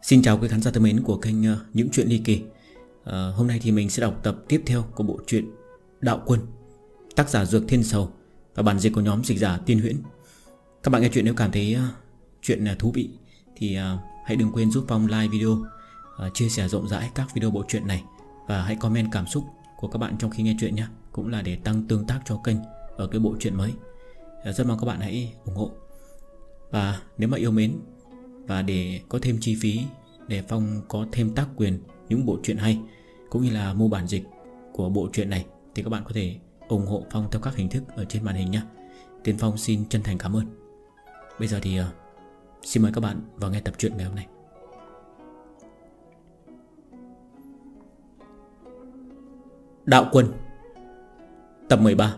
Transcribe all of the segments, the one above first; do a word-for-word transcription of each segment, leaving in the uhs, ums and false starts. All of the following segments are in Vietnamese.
Xin chào quý khán giả thân mến của kênh uh, Những Chuyện Ly Kỳ. uh, Hôm nay thì mình sẽ đọc tập tiếp theo của bộ truyện Đạo Quân, tác giả Dược Thiên Sầu và bản dịch của nhóm dịch giả Tiên Huyễn. Các bạn nghe chuyện nếu cảm thấy uh, chuyện uh, thú vị thì uh, hãy đừng quên giúp Phong like video, uh, chia sẻ rộng rãi các video bộ truyện này, và hãy comment cảm xúc của các bạn trong khi nghe chuyện nhé, cũng là để tăng tương tác cho kênh ở cái bộ truyện mới. uh, Rất mong các bạn hãy ủng hộ. Và nếu mà yêu mến và để có thêm chi phí để Phong có thêm tác quyền những bộ truyện hay cũng như là mua bản dịch của bộ truyện này thì các bạn có thể ủng hộ Phong theo các hình thức ở trên màn hình nhé. Tiến Phong xin chân thành cảm ơn. Bây giờ thì uh, xin mời các bạn vào nghe tập truyện ngày hôm nay. Đạo Quân, tập mười ba.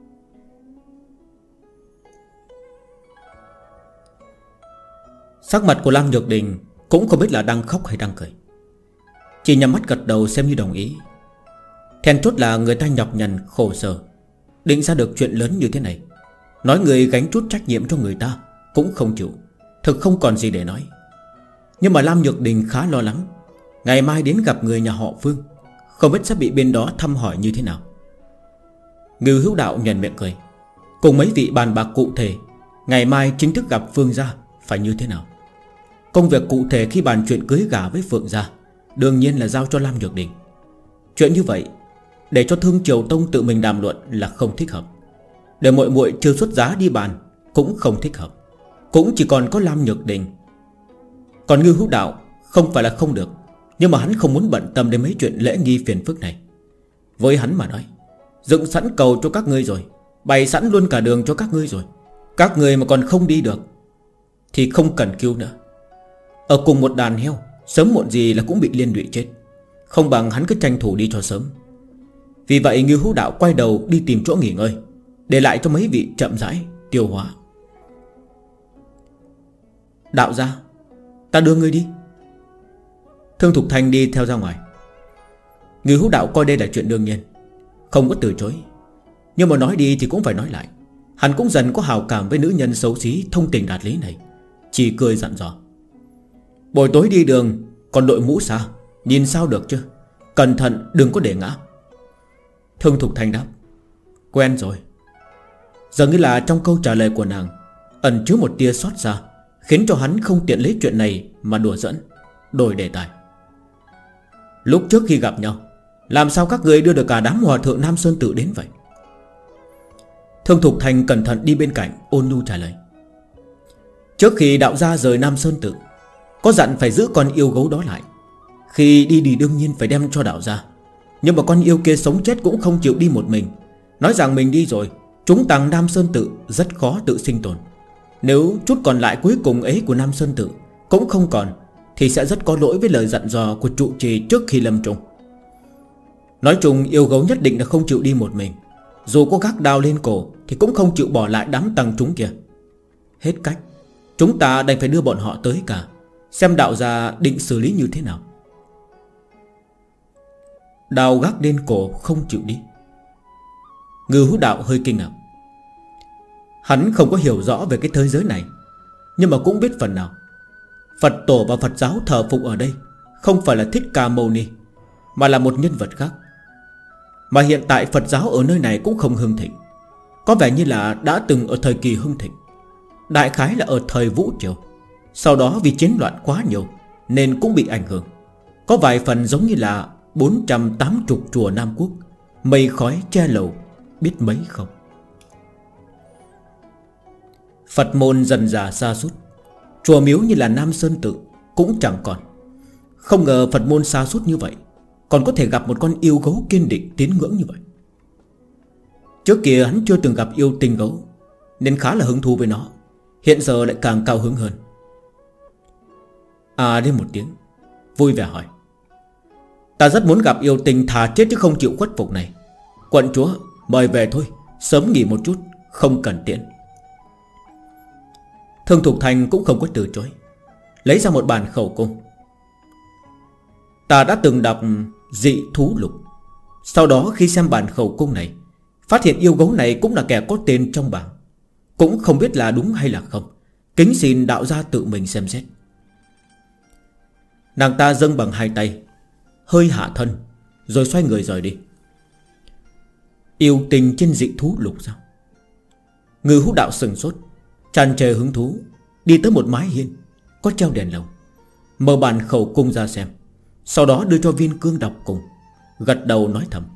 Sắc mặt của Lam Nhược Đình cũng không biết là đang khóc hay đang cười, chỉ nhắm mắt gật đầu xem như đồng ý. Then chốt là người ta nhọc nhằn khổ sở định ra được chuyện lớn như thế này, nói người gánh chút trách nhiệm cho người ta cũng không chịu, thực không còn gì để nói. Nhưng mà Lam Nhược Đình khá lo lắng ngày mai đến gặp người nhà họ Phương, không biết sẽ bị bên đó thăm hỏi như thế nào. Ngư Hữu Đạo nhoẻn miệng cười, cùng mấy vị bàn bạc cụ thể ngày mai chính thức gặp Phương gia phải như thế nào. Công việc cụ thể khi bàn chuyện cưới gả với Phượng gia đương nhiên là giao cho Lam Nhược Đình. Chuyện như vậy để cho Thương Triều Tông tự mình đàm luận là không thích hợp, để muội muội chưa xuất giá đi bàn cũng không thích hợp. Cũng chỉ còn có Lam Nhược Đình. Còn Ngư Hữu Đạo không phải là không được, nhưng mà hắn không muốn bận tâm đến mấy chuyện lễ nghi phiền phức này. Với hắn mà nói, dựng sẵn cầu cho các ngươi rồi, bày sẵn luôn cả đường cho các ngươi rồi, các ngươi mà còn không đi được thì không cần cứu nữa. Ở cùng một đàn heo, sớm muộn gì là cũng bị liên lụy chết, không bằng hắn cứ tranh thủ đi cho sớm. Vì vậy Ngư Hữu Đạo quay đầu đi tìm chỗ nghỉ ngơi, để lại cho mấy vị chậm rãi tiêu hóa. Đạo gia, ta đưa ngươi đi. Thương Thục Thanh đi theo ra ngoài. Ngư Hữu Đạo coi đây là chuyện đương nhiên, không có từ chối. Nhưng mà nói đi thì cũng phải nói lại. Hắn cũng dần có hào cảm với nữ nhân xấu xí thông tình đạt lý này, chỉ cười dặn dò: buổi tối đi đường còn đội mũ xa, nhìn sao được chứ, cẩn thận đừng có để ngã. Thương Thục Thanh đáp: quen rồi. Giờ như là trong câu trả lời của nàng ẩn chứa một tia xót xa, khiến cho hắn không tiện lấy chuyện này mà đùa giỡn, đổi đề tài. Lúc trước khi gặp nhau, làm sao các người đưa được cả đám hòa thượng Nam Sơn Tự đến vậy? Thương Thục Thành cẩn thận đi bên cạnh ôn nhu trả lời: trước khi đạo gia rời Nam Sơn Tự, có dặn phải giữ con yêu gấu đó lại. Khi đi thì đương nhiên phải đem cho đạo gia, nhưng mà con yêu kia sống chết cũng không chịu đi một mình, nói rằng mình đi rồi chúng tàng Nam Sơn Tự rất khó tự sinh tồn. Nếu chút còn lại cuối cùng ấy của Nam Sơn Tự cũng không còn, thì sẽ rất có lỗi với lời dặn dò của trụ trì trước khi lâm chung. Nói chung yêu gấu nhất định là không chịu đi một mình, dù có gác đao lên cổ thì cũng không chịu bỏ lại đám tăng chúng kia. Hết cách, chúng ta đành phải đưa bọn họ tới cả, xem đạo gia định xử lý như thế nào. Đào gác lên cổ không chịu đi. Ngư Hữu Đạo hơi kinh ngạc. Hắn không có hiểu rõ về cái thế giới này, nhưng mà cũng biết phần nào. Phật tổ và Phật giáo thờ phụng ở đây không phải là Thích Ca Mâu Ni, mà là một nhân vật khác. Mà hiện tại Phật giáo ở nơi này cũng không hưng thịnh, có vẻ như là đã từng ở thời kỳ hưng thịnh, đại khái là ở thời Vũ Triều. Sau đó vì chiến loạn quá nhiều nên cũng bị ảnh hưởng. Có vài phần giống như là bốn trăm tám mươi chùa Nam Quốc, mây khói che lầu, biết mấy không. Phật môn dần dà sa sút, chùa miếu như là Nam Sơn Tự cũng chẳng còn. Không ngờ Phật môn sa sút như vậy, còn có thể gặp một con yêu gấu kiên định tín ngưỡng như vậy. Trước kia hắn chưa từng gặp yêu tinh gấu, nên khá là hứng thú với nó. Hiện giờ lại càng cao hứng hơn. À đến một tiếng, vui vẻ hỏi: ta rất muốn gặp yêu tinh thà chết chứ không chịu khuất phục này. Quận chúa mời về thôi, sớm nghỉ một chút, không cần tiễn. Thương Thục Thành cũng không có từ chối, lấy ra một bản khẩu cung. Ta đã từng đọc Dị Thú Lục, sau đó khi xem bản khẩu cung này, phát hiện yêu gấu này cũng là kẻ có tên trong bảng. Cũng không biết là đúng hay là không, kính xin đạo gia tự mình xem xét. Nàng ta dâng bằng hai tay, hơi hạ thân, rồi xoay người rời đi. Yêu tình trên dị thú lục sao? Ngư Hữu Đạo sừng sốt, tràn trề hứng thú, đi tới một mái hiên có treo đèn lồng, mở bản khẩu cung ra xem. Sau đó đưa cho Viên Cương đọc cùng, gật đầu nói thầm: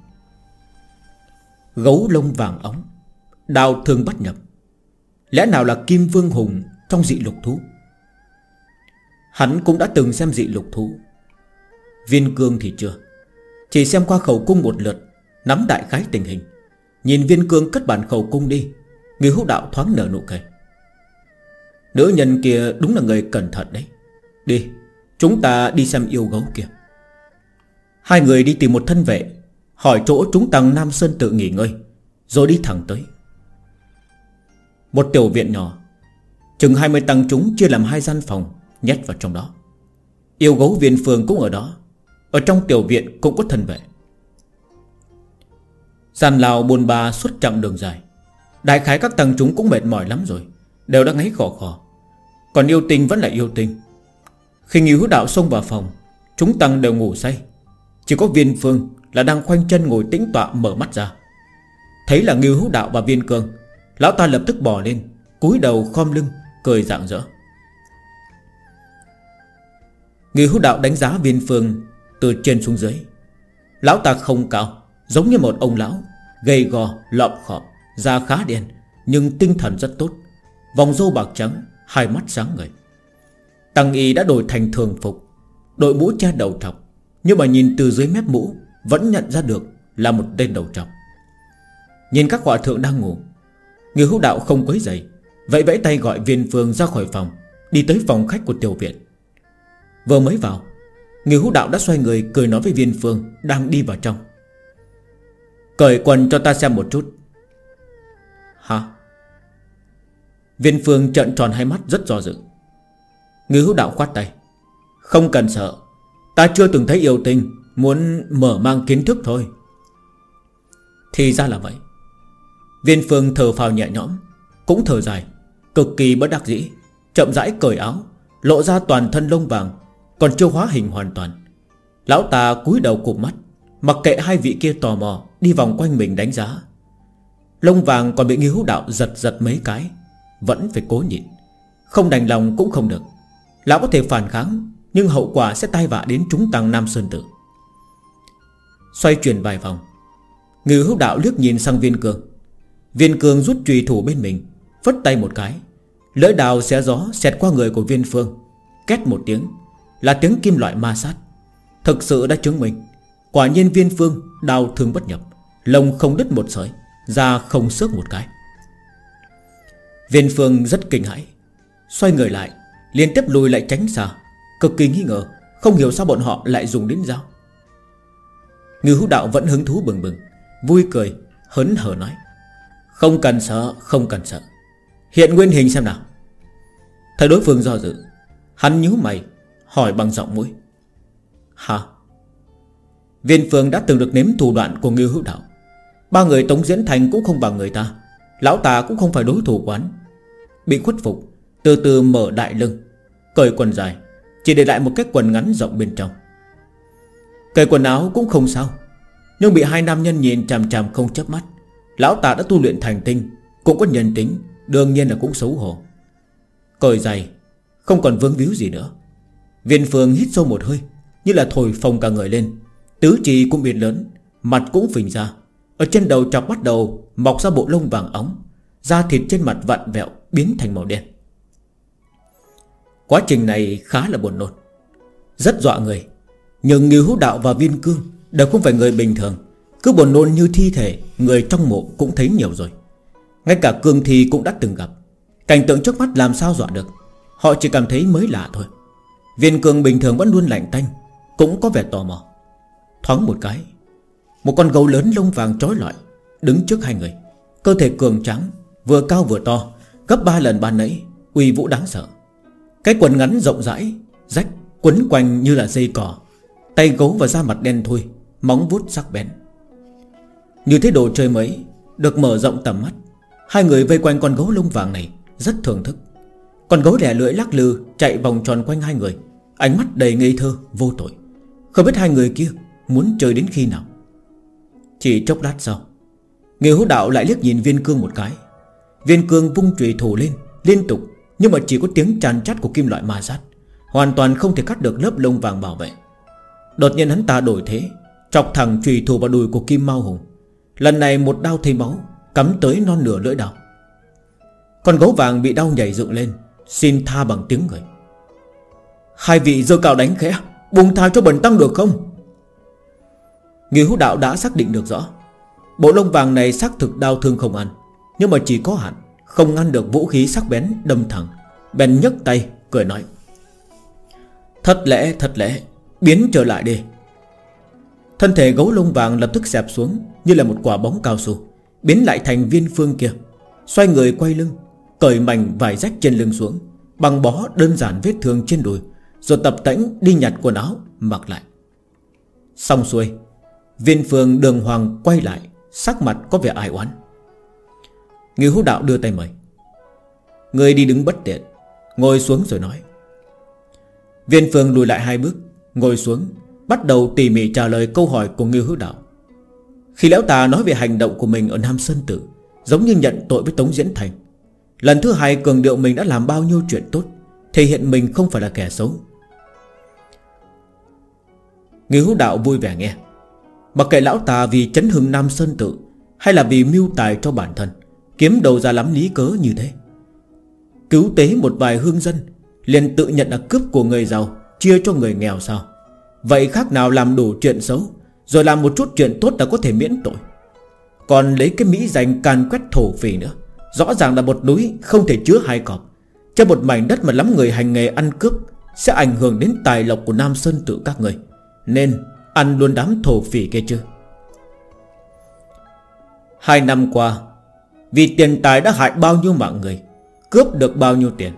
gấu lông vàng óng, đao thương bắt nhập, lẽ nào là Kim Vương Hùng trong dị lục thú? Hắn cũng đã từng xem dị lục thú. Viên Cương thì chưa, chỉ xem qua khẩu cung một lượt, nắm đại khái tình hình. Nhìn Viên Cương cất bản khẩu cung đi, Ngư Hữu Đạo thoáng nở nụ cười. Nữ nhân kia đúng là người cẩn thận đấy. Đi, chúng ta đi xem yêu gấu kia. Hai người đi tìm một thân vệ, hỏi chỗ chúng tăng Nam Sơn tự nghỉ ngơi, rồi đi thẳng tới một tiểu viện nhỏ, chừng hai mươi tăng chúng chia làm hai gian phòng, nhét vào trong đó. Yêu gấu Viên Phương cũng ở đó. Ở trong tiểu viện cũng có thân vệ. Gian lao bôn ba suốt chặng đường dài. Đại khái các tăng chúng cũng mệt mỏi lắm rồi, đều đã ngáy khò khò. Còn yêu tinh vẫn là yêu tinh. Khi Ngư Hữu Đạo xông vào phòng, chúng tăng đều ngủ say. Chỉ có Viên Phương là đang khoanh chân ngồi tĩnh tọa mở mắt ra. Thấy là Ngư Hữu Đạo và Viên Cương, lão ta lập tức bò lên, cúi đầu khom lưng, cười rạng rỡ. Ngư Hữu Đạo đánh giá Viên Phương từ trên xuống dưới. Lão ta không cao, giống như một ông lão, gầy gò, lọm khọm, da khá đen, nhưng tinh thần rất tốt. Vòng râu bạc trắng, hai mắt sáng ngời. Tăng y đã đổi thành thường phục, đội mũ che đầu trọc, nhưng mà nhìn từ dưới mép mũ vẫn nhận ra được là một tên đầu trọc. Nhìn các hòa thượng đang ngủ, Ngư Hữu Đạo không quấy rầy, vẫy vẫy tay gọi Viên Phương ra khỏi phòng, đi tới phòng khách của tiểu viện. Vừa mới vào, Ngư Hữu Đạo đã xoay người cười nói với Viên Phương đang đi vào trong: cởi quần cho ta xem một chút. Hả? Viên Phương trợn tròn hai mắt rất do dự. Ngư Hữu Đạo khoát tay: không cần sợ, ta chưa từng thấy yêu tinh, muốn mở mang kiến thức thôi. Thì ra là vậy. Viên Phương thở phào nhẹ nhõm, cũng thở dài, cực kỳ bất đắc dĩ, chậm rãi cởi áo, lộ ra toàn thân lông vàng, còn chưa hóa hình hoàn toàn. Lão ta cúi đầu cụp mắt, mặc kệ hai vị kia tò mò đi vòng quanh mình đánh giá. Lông vàng còn bị Ngư Hữu Đạo giật giật mấy cái, vẫn phải cố nhịn. Không đành lòng cũng không được. Lão có thể phản kháng, nhưng hậu quả sẽ tai vạ đến chúng tăng Nam Sơn Tử. Xoay chuyển vài vòng, Ngư Hữu Đạo liếc nhìn sang Viên Cương. Viên Cương rút chùy thủ bên mình, phất tay một cái, lưỡi đào xé gió xẹt qua người của Viên Phương. Két một tiếng, là tiếng kim loại ma sát. Thực sự đã chứng minh, quả nhiên Viên Phương đào thương bất nhập, lông không đứt một sợi, da không xước một cái. Viên Phương rất kinh hãi, xoay người lại, liên tiếp lùi lại tránh xa, cực kỳ nghi ngờ, không hiểu sao bọn họ lại dùng đến dao. Ngư Hữu Đạo vẫn hứng thú bừng bừng, vui cười, hớn hở nói: không cần sợ, không cần sợ, hiện nguyên hình xem nào. Thấy đối phương do dự, hắn nhíu mày, hỏi bằng giọng mũi: hả? Viên Phương đã từng được nếm thủ đoạn của Ngư Hữu Đạo. Ba người Tống Diễn Thành cũng không bằng người ta, lão ta cũng không phải đối thủ quán. Bị khuất phục, từ từ mở đại lưng, cởi quần dài, chỉ để lại một cái quần ngắn rộng bên trong. Cởi quần áo cũng không sao, nhưng bị hai nam nhân nhìn chằm chằm không chớp mắt. Lão ta đã tu luyện thành tinh, cũng có nhân tính, đương nhiên là cũng xấu hổ. Cởi giày, không còn vướng víu gì nữa. Viên Phương hít sâu một hơi, như là thổi phồng cả người lên, tứ chi cũng biến lớn, mặt cũng phình ra. Ở trên đầu chọc bắt đầu mọc ra bộ lông vàng óng, da thịt trên mặt vặn vẹo biến thành màu đen. Quá trình này khá là buồn nôn, rất dọa người. Nhưng Ngư Hữu Đạo và Viên Cương đều không phải người bình thường, cứ buồn nôn như thi thể, người trong mộ cũng thấy nhiều rồi. Ngay cả Cương Thi cũng đã từng gặp. Cảnh tượng trước mắt làm sao dọa được. Họ chỉ cảm thấy mới lạ thôi. Viên Cương bình thường vẫn luôn lạnh tanh, cũng có vẻ tò mò. Thoáng một cái, một con gấu lớn lông vàng chói lọi đứng trước hai người. Cơ thể cường tráng, vừa cao vừa to, gấp ba lần ban nãy, uy vũ đáng sợ. Cái quần ngắn rộng rãi, rách, quấn quanh như là dây cỏ. Tay gấu và da mặt đen thui, móng vuốt sắc bén. Như thế đồ chơi mới, được mở rộng tầm mắt. Hai người vây quanh con gấu lông vàng này rất thưởng thức. Con gấu lẻ lưỡi lắc lư chạy vòng tròn quanh hai người, Ánh mắt đầy ngây thơ vô tội. Không biết hai người kia muốn chơi đến khi nào. Chỉ chốc lát sau, Người Hữu Đạo lại liếc nhìn Viên Cương một cái. Viên Cương vung chùy thủ lên liên tục, nhưng mà chỉ có tiếng chàn chát của kim loại ma sát, hoàn toàn không thể cắt được lớp lông vàng bảo vệ. Đột nhiên hắn ta đổi thế, chọc thẳng chùy thủ vào đùi của Kim Mao Hùng. Lần này một đao thấy máu, cắm tới non nửa lưỡi đao. Con gấu vàng bị đau nhảy dựng lên, xin tha bằng tiếng người. Hai vị giơ cao đánh khẽ, buông tha cho bần tăng được không? Người Hữu Đạo đã xác định được rõ, bộ lông vàng này xác thực đau thương không ăn, nhưng mà chỉ có hạn, không ngăn được vũ khí sắc bén đâm thẳng. Bèn nhấc tay cười nói: Thất lễ thất lễ, biến trở lại đi. Thân thể gấu lông vàng lập tức xẹp xuống như là một quả bóng cao su, biến lại thành Viên Phương kia. Xoay người quay lưng, cởi mảnh vải rách trên lưng xuống, băng bó đơn giản vết thương trên đùi, rồi tập tễnh đi nhặt quần áo mặc lại. Xong xuôi, Viên Phương đường hoàng quay lại, sắc mặt có vẻ ai oán. Người Hữu Đạo đưa tay mời: Người đi đứng bất tiện, ngồi xuống rồi nói. Viên Phương lùi lại hai bước, ngồi xuống, bắt đầu tỉ mỉ trả lời câu hỏi của Ngưu Hữu Đạo. Khi lão ta nói về hành động của mình ở Nam Sơn Tử, giống như nhận tội với Tống Diễn Thành. Lần thứ hai cường điệu mình đã làm bao nhiêu chuyện tốt, thể hiện mình không phải là kẻ xấu. Ngưu Hữu Đạo vui vẻ nghe. Mặc kệ lão ta vì chấn hưng Nam Sơn Tự, hay là vì mưu tài cho bản thân, kiếm đầu ra lắm lý cớ như thế. Cứu tế một vài hương dân, liền tự nhận là cướp của người giàu, chia cho người nghèo sao? Vậy khác nào làm đủ chuyện xấu, rồi làm một chút chuyện tốt là có thể miễn tội. Còn lấy cái mỹ danh càn quét thổ phỉ nữa, rõ ràng là một núi không thể chứa hai cọp. Trên một mảnh đất mà lắm người hành nghề ăn cướp, sẽ ảnh hưởng đến tài lộc của Nam Sơn Tự các người, nên ăn luôn đám thổ phỉ kia chứ. Hai năm qua, vì tiền tài đã hại bao nhiêu mạng người, cướp được bao nhiêu tiền.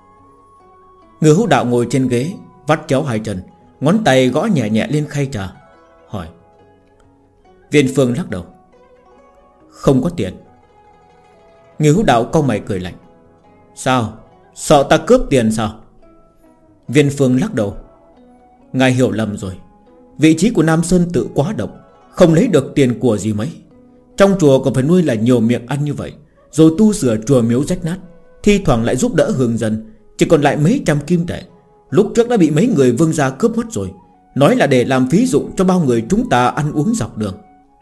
Người Hữu Đạo ngồi trên ghế, vắt chéo hai chân, ngón tay gõ nhẹ nhẹ lên khay trà, hỏi. Viên Phương lắc đầu: Không có tiền. Người Hữu Đạo cau mày cười lạnh: Sao? Sợ ta cướp tiền sao? Viên Phương lắc đầu: Ngài hiểu lầm rồi. Vị trí của Nam Sơn Tự quá độc, không lấy được tiền của gì mấy. Trong chùa còn phải nuôi là nhiều miệng ăn như vậy, rồi tu sửa chùa miếu rách nát, thi thoảng lại giúp đỡ hương dân, chỉ còn lại mấy trăm kim tệ. Lúc trước đã bị mấy người vương gia cướp mất rồi, nói là để làm phí dụng cho bao người chúng ta ăn uống dọc đường.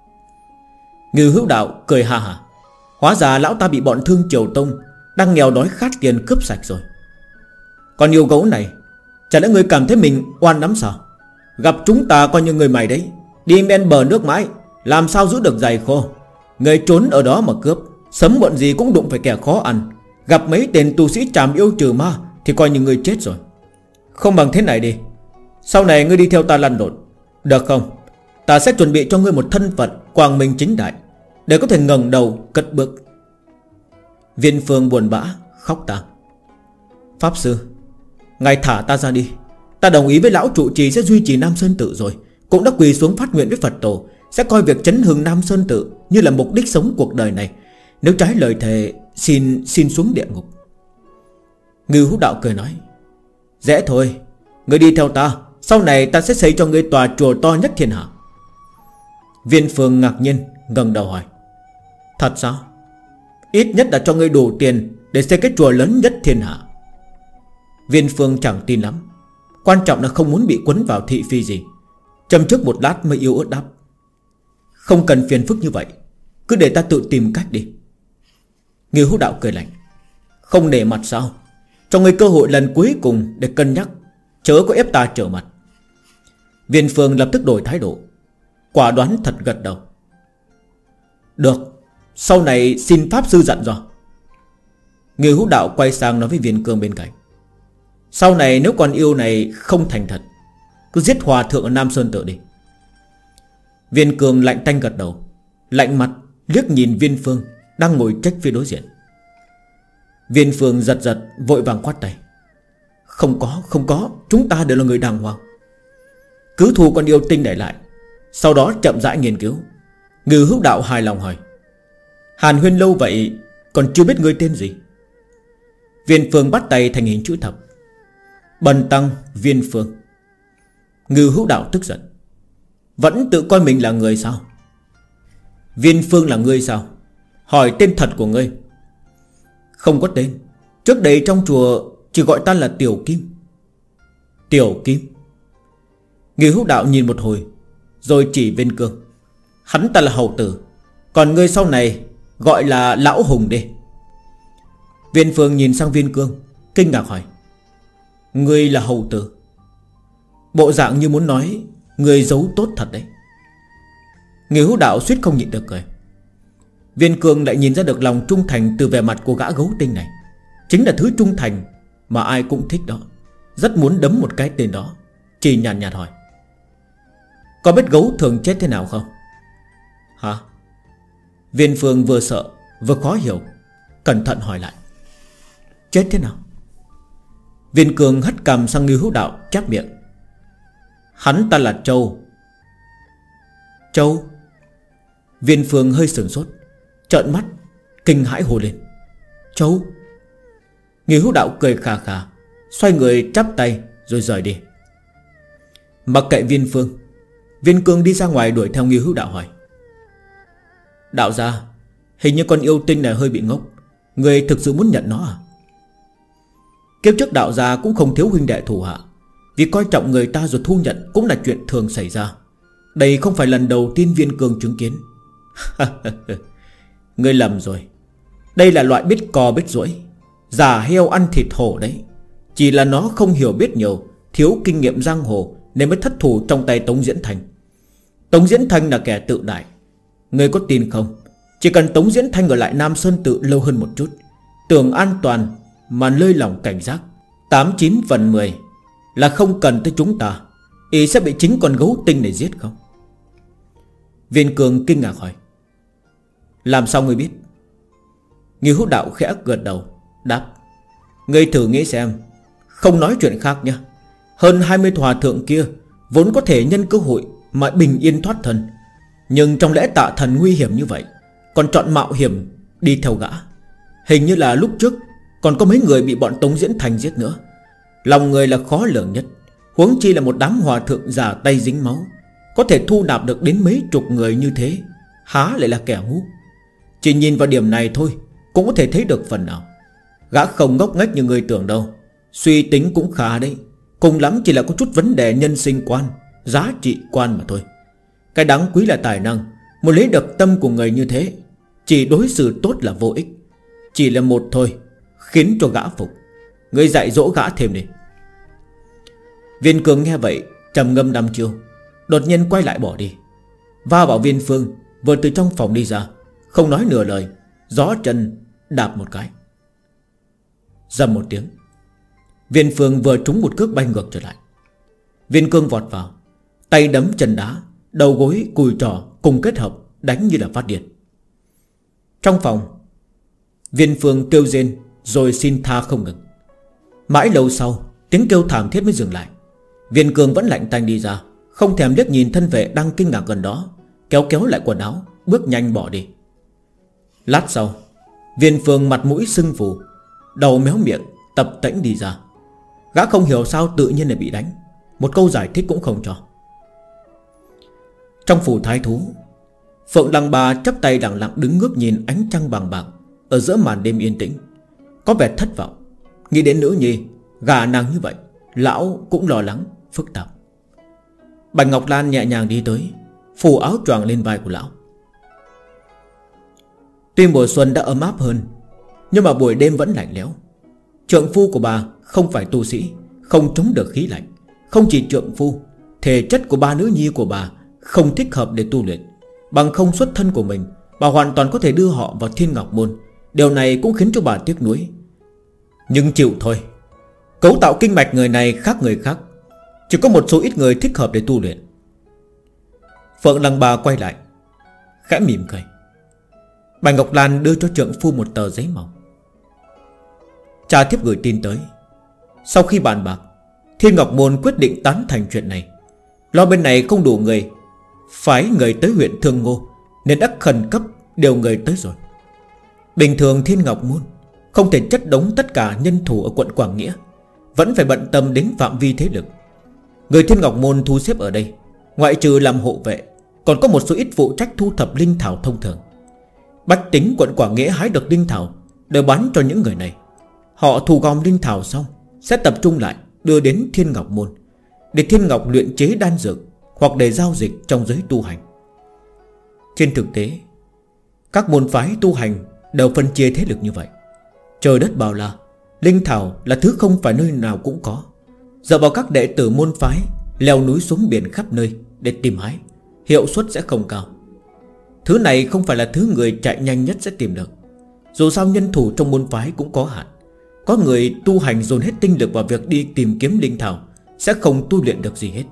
Ngư Hữu Đạo cười ha hả: Hóa ra lão ta bị bọn Thương Triều Tông đang nghèo đói khát tiền cướp sạch rồi. Còn yêu gấu này, chả lẽ người cảm thấy mình oan lắm sao? Gặp chúng ta coi như người mày đấy, đi men bờ nước mãi, làm sao giữ được giày khô. Người trốn ở đó mà cướp, sớm muộn gì cũng đụng phải kẻ khó ăn. Gặp mấy tên tu sĩ trảm yêu trừ ma thì coi như người chết rồi. Không bằng thế này đi, sau này ngươi đi theo ta lăn lộn, được không? Ta sẽ chuẩn bị cho ngươi một thân phận quang minh chính đại, để có thể ngẩng đầu cất bước. Viên Phương buồn bã khóc tang: Pháp sư, ngài thả ta ra đi. Ta đồng ý với lão trụ trì sẽ duy trì Nam Sơn Tự rồi, cũng đã quỳ xuống phát nguyện với Phật tổ, sẽ coi việc chấn hưng Nam Sơn Tự như là mục đích sống cuộc đời này. Nếu trái lời thề, xin xin xuống địa ngục. Ngưu Hữu Đạo cười nói: Dễ thôi, ngươi đi theo ta, sau này ta sẽ xây cho ngươi tòa chùa to nhất thiên hạ. Viên Phương ngạc nhiên ngẩng đầu hỏi: Thật sao? Ít nhất là cho ngươi đủ tiền để xây cái chùa lớn nhất thiên hạ. Viên Phương chẳng tin lắm. Quan trọng là không muốn bị quấn vào thị phi gì. Châm trước một lát mới yếu ớt đáp: Không cần phiền phức như vậy, cứ để ta tự tìm cách đi. Ngưu Hữu Đạo cười lạnh: Không để mặt sao? Cho ngươi cơ hội lần cuối cùng để cân nhắc, chớ có ép ta trở mặt. Viên Phương lập tức đổi thái độ, quả đoán thật gật đầu: Được, sau này xin Pháp sư dặn dò. Ngưu Hữu Đạo quay sang nói với Viên Cương bên cạnh: Sau này nếu con yêu này không thành thật, cứ giết hòa thượng ở Nam Sơn Tự đi. Viên Cương lạnh tanh gật đầu, lạnh mặt liếc nhìn Viên Phương đang ngồi trách phía đối diện. Viên Phương giật giật vội vàng quát tay: Không có, không có, chúng ta đều là người đàng hoàng. Cứ thu con yêu tinh để lại, sau đó chậm rãi nghiên cứu. Ngư Hữu Đạo hài lòng hỏi: Hàn huyên lâu vậy, còn chưa biết ngươi tên gì? Viên Phương bắt tay thành hình chữ thập: Bần tăng Viên Phương. Ngưu Hữu Đạo tức giận. Vẫn tự coi mình là người sao? Viên Phương là ngươi sao? Hỏi tên thật của ngươi. Không có tên. Trước đây trong chùa chỉ gọi ta là Tiểu Kim. Tiểu Kim. Ngưu Hữu Đạo nhìn một hồi rồi chỉ Viên Cương. Hắn ta là hầu tử, còn ngươi sau này gọi là Lão Hùng đi. Viên Phương nhìn sang Viên Cương, kinh ngạc hỏi: ngươi là hầu tử? Bộ dạng như muốn nói ngươi giấu tốt thật đấy. Ngưu Hữu Đạo suýt không nhịn được cười. Viên Cương lại nhìn ra được lòng trung thành từ vẻ mặt của gã gấu tinh này. Chính là thứ trung thành mà ai cũng thích đó. Rất muốn đấm một cái tên đó. Chỉ nhàn nhạt, nhạt hỏi: có biết gấu thường chết thế nào không? Hả? Viên Phương vừa sợ vừa khó hiểu, cẩn thận hỏi lại: chết thế nào? Viên Cương hất cằm sang Ngưu Hữu Đạo, chép miệng: hắn ta là Châu. Châu? Viên Phương hơi sửng sốt, trợn mắt kinh hãi hồ lên: Châu? Ngưu Hữu Đạo cười khà khà, xoay người chắp tay rồi rời đi. Mặc kệ Viên Phương, Viên Cương đi ra ngoài đuổi theo Ngưu Hữu Đạo hỏi: đạo gia, hình như con yêu tinh này hơi bị ngốc. Người thực sự muốn nhận nó à? Kiếp trước đạo gia cũng không thiếu huynh đệ thủ hạ, vì coi trọng người ta rồi thu nhận cũng là chuyện thường xảy ra. Đây không phải lần đầu tiên Viên Cương chứng kiến. Ngươi lầm rồi. Đây là loại biết co biết duỗi, giả heo ăn thịt hổ đấy. Chỉ là nó không hiểu biết nhiều, thiếu kinh nghiệm giang hồ nên mới thất thủ trong tay Tống Diễn Thành. Tống Diễn Thành là kẻ tự đại. Ngươi có tin không? Chỉ cần Tống Diễn Thành ở lại Nam Sơn Tự lâu hơn một chút, tưởng an toàn mà lơi lỏng cảnh giác, tám chín phần mười là không cần tới chúng ta, ý sẽ bị chính con gấu tinh này giết không? Viên Cương kinh ngạc hỏi: làm sao ngươi biết? Ngưu Hữu Đạo khẽ gật đầu đáp: ngươi thử nghĩ xem. Không nói chuyện khác nha, hơn hai mươi hòa thượng kia vốn có thể nhân cơ hội mà bình yên thoát thân, nhưng trong lẽ tạ thần nguy hiểm như vậy còn chọn mạo hiểm đi theo gã. Hình như là lúc trước còn có mấy người bị bọn Tống Diễn Thành giết nữa. Lòng người là khó lường nhất, huống chi là một đám hòa thượng giả tay dính máu, có thể thu nạp được đến mấy chục người như thế, há lại là kẻ ngu. Chỉ nhìn vào điểm này thôi cũng có thể thấy được phần nào. Gã không ngốc nghếch như người tưởng đâu, suy tính cũng khá đấy. Cùng lắm chỉ là có chút vấn đề nhân sinh quan, giá trị quan mà thôi. Cái đáng quý là tài năng. Muốn lấy được tâm của người như thế, chỉ đối xử tốt là vô ích. Chỉ là một thôi, khiến cho gã phục. Ngươi dạy dỗ gã thêm đi. Viên Cương nghe vậy trầm ngâm đăm chiêu, đột nhiên quay lại bỏ đi. Va vào Viên Phương vừa từ trong phòng đi ra, không nói nửa lời, gió chân đạp một cái. Dầm một tiếng, Viên Phương vừa trúng một cước bay ngược trở lại. Viên Cương vọt vào, tay đấm chân đá, đầu gối cùi trỏ cùng kết hợp đánh như là phát điên. Trong phòng, Viên Phương kêu rên rồi xin tha không ngừng. Mãi lâu sau, tiếng kêu thảm thiết mới dừng lại. Viên Cương vẫn lạnh tanh đi ra, không thèm liếc nhìn thân vệ đang kinh ngạc gần đó, kéo kéo lại quần áo, bước nhanh bỏ đi. Lát sau, Viên Phương mặt mũi sưng phù, đầu méo miệng, tập tễnh đi ra. Gã không hiểu sao tự nhiên lại bị đánh, một câu giải thích cũng không cho. Trong phủ thái thú, Phượng Lăng Ba chắp tay lặng lặng đứng ngước nhìn ánh trăng bằng bạc ở giữa màn đêm yên tĩnh, có vẻ thất vọng. Nghĩ đến nữ nhi gả nàng như vậy, lão cũng lo lắng phức tạp. Bạch Ngọc Lan nhẹ nhàng đi tới, phủ áo choàng lên vai của lão. Tuy mùa xuân đã ấm áp hơn, nhưng mà buổi đêm vẫn lạnh lẽo. Trượng phu của bà không phải tu sĩ, không chống được khí lạnh. Không chỉ trượng phu, thể chất của ba nữ nhi của bà không thích hợp để tu luyện. Bằng không xuất thân của mình, bà hoàn toàn có thể đưa họ vào Thiên Ngọc Môn. Điều này cũng khiến cho bà tiếc nuối. Nhưng chịu thôi, cấu tạo kinh mạch người này khác người khác, chỉ có một số ít người thích hợp để tu luyện. Phượng Lăng Ba quay lại, khẽ mỉm cười. Bạch Ngọc Lan đưa cho trượng phu một tờ giấy mỏng. Cha thiếp gửi tin tới. Sau khi bàn bạc, Thiên Ngọc Môn quyết định tán thành chuyện này. Lo bên này không đủ người, phái người tới huyện Thương Ngô, nên đã khẩn cấp điều người tới rồi. Bình thường Thiên Ngọc Môn không thể chất đống tất cả nhân thủ ở quận Quảng Nghĩa, vẫn phải bận tâm đến phạm vi thế lực. Người Thiên Ngọc Môn thu xếp ở đây, ngoại trừ làm hộ vệ, còn có một số ít phụ trách thu thập linh thảo thông thường. Bách tính quận Quảng Nghĩa hái được linh thảo đều bán cho những người này. Họ thu gom linh thảo xong sẽ tập trung lại đưa đến Thiên Ngọc Môn, để Thiên Ngọc luyện chế đan dược, hoặc để giao dịch trong giới tu hành. Trên thực tế, các môn phái tu hành đều phân chia thế lực như vậy. Trời đất bao la, linh thảo là thứ không phải nơi nào cũng có. Dựa vào các đệ tử môn phái leo núi xuống biển khắp nơi để tìm hái, hiệu suất sẽ không cao. Thứ này không phải là thứ người chạy nhanh nhất sẽ tìm được. Dù sao nhân thủ trong môn phái cũng có hạn. Có người tu hành dồn hết tinh lực vào việc đi tìm kiếm linh thảo, sẽ không tu luyện được gì hết.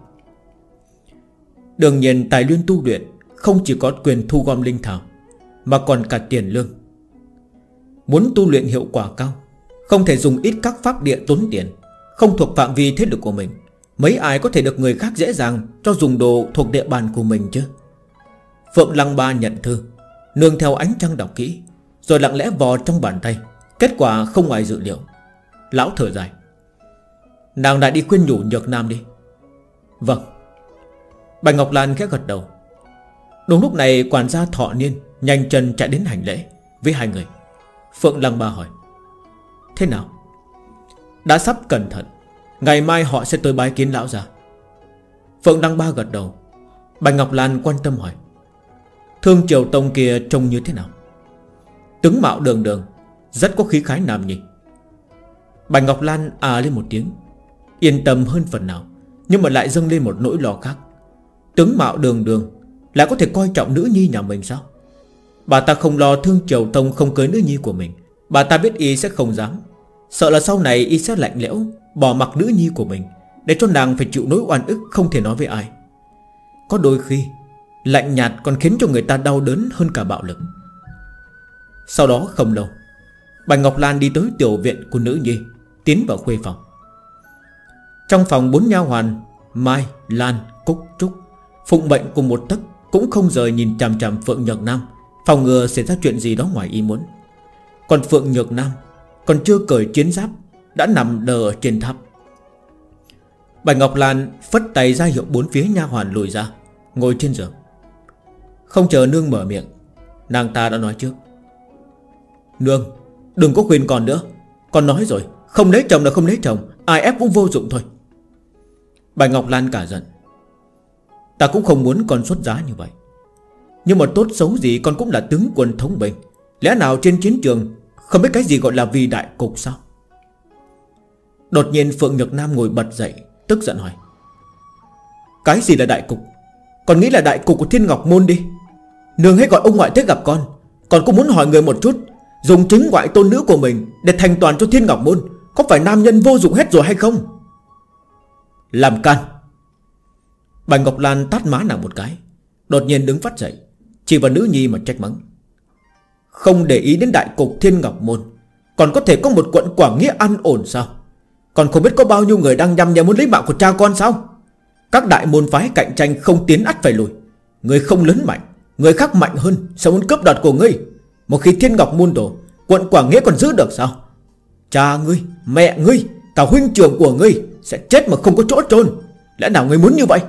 Đương nhiên tài nguyên tu luyện không chỉ có quyền thu gom linh thảo, mà còn cả tiền lương. Muốn tu luyện hiệu quả cao, không thể dùng ít các pháp địa tốn tiền, không thuộc phạm vi thế lực của mình. Mấy ai có thể được người khác dễ dàng cho dùng đồ thuộc địa bàn của mình chứ? Phượng Lăng Ba nhận thư, nương theo ánh trăng đọc kỹ, rồi lặng lẽ vò trong bàn tay. Kết quả không ngoài dự liệu. Lão thở dài: nàng lại đi khuyên nhủ Nhược Nam đi. Vâng. Bạch Ngọc Lan khẽ gật đầu. Đúng lúc này quản gia Thọ Niên nhanh chân chạy đến hành lễ với hai người. Phượng Lăng Ba hỏi: thế nào? Đã sắp cẩn thận, ngày mai họ sẽ tới bái kiến lão gia. Phượng Lăng Ba gật đầu. Bạch Ngọc Lan quan tâm hỏi: Thương Triều Tông kia trông như thế nào? Tướng mạo đường đường, rất có khí khái nam nhi. Bạch Ngọc Lan à lên một tiếng, yên tâm hơn phần nào, nhưng mà lại dâng lên một nỗi lo khác. Tướng mạo đường đường lại có thể coi trọng nữ nhi nhà mình sao? Bà ta không lo Thương Triều Tông không cưới nữ nhi của mình. Bà ta biết y sẽ không dám, sợ là sau này y sẽ lạnh lẽo, bỏ mặc nữ nhi của mình, để cho nàng phải chịu nỗi oan ức không thể nói với ai. Có đôi khi lạnh nhạt còn khiến cho người ta đau đớn hơn cả bạo lực. Sau đó không lâu, Bạch Ngọc Lan đi tới tiểu viện của nữ nhi, tiến vào khuê phòng. Trong phòng bốn nha hoàn Mai, Lan, Cúc, Trúc phụng mệnh cùng một tấc cũng không rời nhìn chằm chằm Phượng Nhược Nam, phòng ngừa xảy ra chuyện gì đó ngoài ý muốn. Còn Phượng Nhược Nam còn chưa cởi chiến giáp đã nằm đờ ở trên tháp. Bạch Ngọc Lan phất tay ra hiệu bốn phía nha hoàn lùi ra, ngồi trên giường. Không chờ nương mở miệng, nàng ta đã nói trước: Nương, đừng có khuyên con nữa. Con nói rồi, không lấy chồng là không lấy chồng, ai ép cũng vô dụng thôi. Bạch Ngọc Lan cả giận: Ta cũng không muốn con xuất giá như vậy, nhưng mà tốt xấu gì con cũng là tướng quân thống binh. Lẽ nào trên chiến trường không biết cái gì gọi là vì đại cục sao? Đột nhiên Phượng Nhược Nam ngồi bật dậy, tức giận hỏi: Cái gì là đại cục? Con nghĩ là đại cục của Thiên Ngọc Môn đi. Nương hãy gọi ông ngoại tới gặp con. Con cũng muốn hỏi người một chút, dùng chính ngoại tôn nữ của mình để thành toàn cho Thiên Ngọc Môn, có phải nam nhân vô dụng hết rồi hay không? Làm can. Bạch Ngọc Lan tát má nàng một cái, đột nhiên đứng phát dậy, chỉ vào nữ nhi mà trách mắng: Không để ý đến đại cục Thiên Ngọc Môn, còn có thể có một quận Quảng Nghĩa an ổn sao? Còn không biết có bao nhiêu người đang nhằm nhằm muốn lấy mạng của cha con sao? Các đại môn phái cạnh tranh không tiến ắt phải lùi. Người không lớn mạnh, người khác mạnh hơn sẽ muốn cướp đoạt của ngươi. Một khi Thiên Ngọc Môn đổ, quận Quảng Nghĩa còn giữ được sao? Cha ngươi, mẹ ngươi, cả huynh trưởng của ngươi sẽ chết mà không có chỗ chôn. Lẽ nào ngươi muốn như vậy?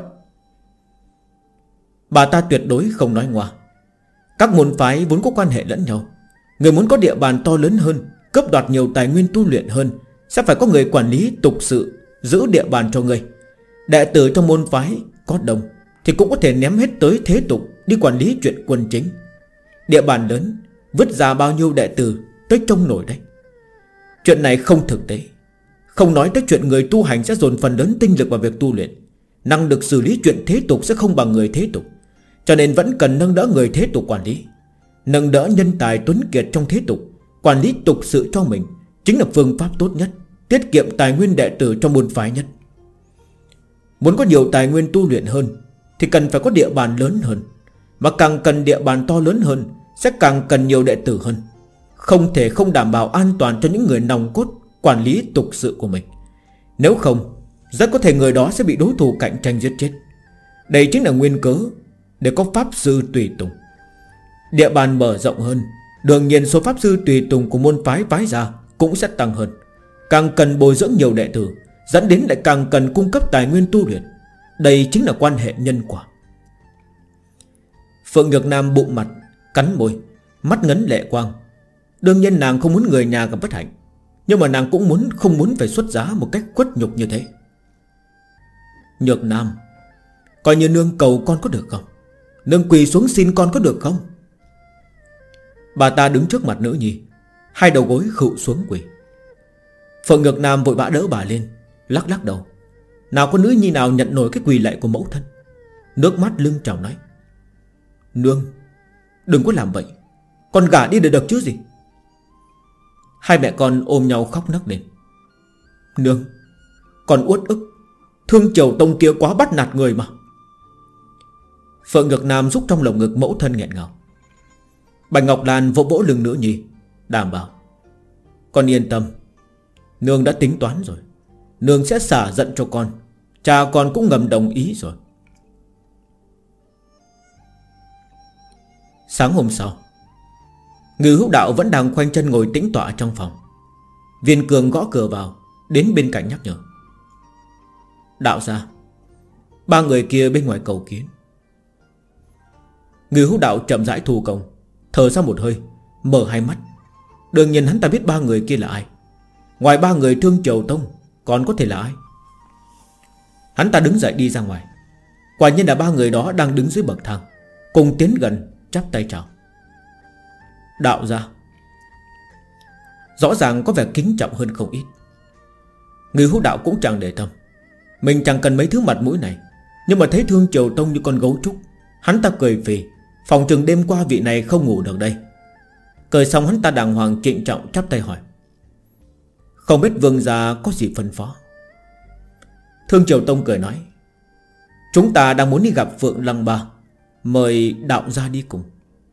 Bà ta tuyệt đối không nói ngoa. Các môn phái vốn có quan hệ lẫn nhau. Người muốn có địa bàn to lớn hơn, cướp đoạt nhiều tài nguyên tu luyện hơn, sẽ phải có người quản lý tục sự, giữ địa bàn cho người. Đệ tử trong môn phái có đông thì cũng có thể ném hết tới thế tục đi quản lý chuyện quân chính. Địa bàn lớn, vứt ra bao nhiêu đệ tử tới trông nổi đấy. Chuyện này không thực tế. Không nói tới chuyện người tu hành sẽ dồn phần lớn tinh lực vào việc tu luyện, năng lực xử lý chuyện thế tục sẽ không bằng người thế tục. Cho nên vẫn cần nâng đỡ người thế tục quản lý. Nâng đỡ nhân tài tuấn kiệt trong thế tục, quản lý tục sự cho mình, chính là phương pháp tốt nhất, tiết kiệm tài nguyên đệ tử trong môn phái nhất. Muốn có nhiều tài nguyên tu luyện hơn thì cần phải có địa bàn lớn hơn. Mà càng cần địa bàn to lớn hơn, sẽ càng cần nhiều đệ tử hơn. Không thể không đảm bảo an toàn cho những người nòng cốt quản lý tục sự của mình. Nếu không, rất có thể người đó sẽ bị đối thủ cạnh tranh giết chết. Đây chính là nguyên cớ để có pháp sư tùy tùng. Địa bàn mở rộng hơn, đương nhiên số pháp sư tùy tùng của môn phái phái ra cũng sẽ tăng hơn. càng cần bồi dưỡng nhiều đệ tử, dẫn đến lại càng cần cung cấp tài nguyên tu luyện. Đây chính là quan hệ nhân quả. Phượng Nhược Nam bụng mặt, cắn môi, mắt ngấn lệ quang. Đương nhiên nàng không muốn người nhà gặp bất hạnh, nhưng mà nàng cũng muốn không muốn phải xuất giá một cách khuất nhục như thế. Nhược Nam, coi như nương cầu con có được không? Nương quỳ xuống xin con có được không? Bà ta đứng trước mặt nữ nhi, hai đầu gối khựu xuống quỳ. Phượng Nhược Nam vội vã đỡ bà lên, lắc lắc đầu. Nào có nữ nhi nào nhận nổi cái quỳ lạy của mẫu thân. Nước mắt lưng tròng nói: Nương, đừng có làm vậy, con gả đi để được chứ gì. Hai mẹ con ôm nhau khóc nấc lên. Nương, con uất ức, Thương Triều Tông kia quá bắt nạt người mà. Phượng Nhược Nam rúc trong lồng ngực mẫu thân nghẹn ngào. Bạch Ngọc Lan vỗ vỗ lưng nữ nhi, đảm bảo: Con yên tâm, nương đã tính toán rồi. Nương sẽ xả giận cho con. Cha con cũng ngầm đồng ý rồi. Sáng hôm sau, Ngư Hữu Đạo vẫn đang khoanh chân ngồi tĩnh tọa trong phòng. Viên Cường gõ cửa vào, đến bên cạnh nhắc nhở: Đạo gia, ba người kia bên ngoài cầu kiến. Ngư Hữu Đạo chậm rãi thu công, thở ra một hơi, mở hai mắt. Đương nhiên hắn ta biết ba người kia là ai. Ngoài ba người Thương Triều Tông còn có thể là ai? Hắn ta đứng dậy đi ra ngoài. Quả nhiên là ba người đó đang đứng dưới bậc thang, cùng tiến gần chắp tay chào. Đạo gia. Rõ ràng có vẻ kính trọng hơn không ít. Người Hữu Đạo cũng chẳng để tâm. Mình chẳng cần mấy thứ mặt mũi này, nhưng mà thấy Thương Triều Tông như con gấu trúc, hắn ta cười phì. Phòng chừng đêm qua vị này không ngủ được đây. Cười xong hắn ta đàng hoàng trịnh trọng chắp tay hỏi: Không biết vương gia có gì phân phó? Thương Triều Tông cười nói: Chúng ta đang muốn đi gặp Phượng Lăng Ba, mời đạo gia đi cùng.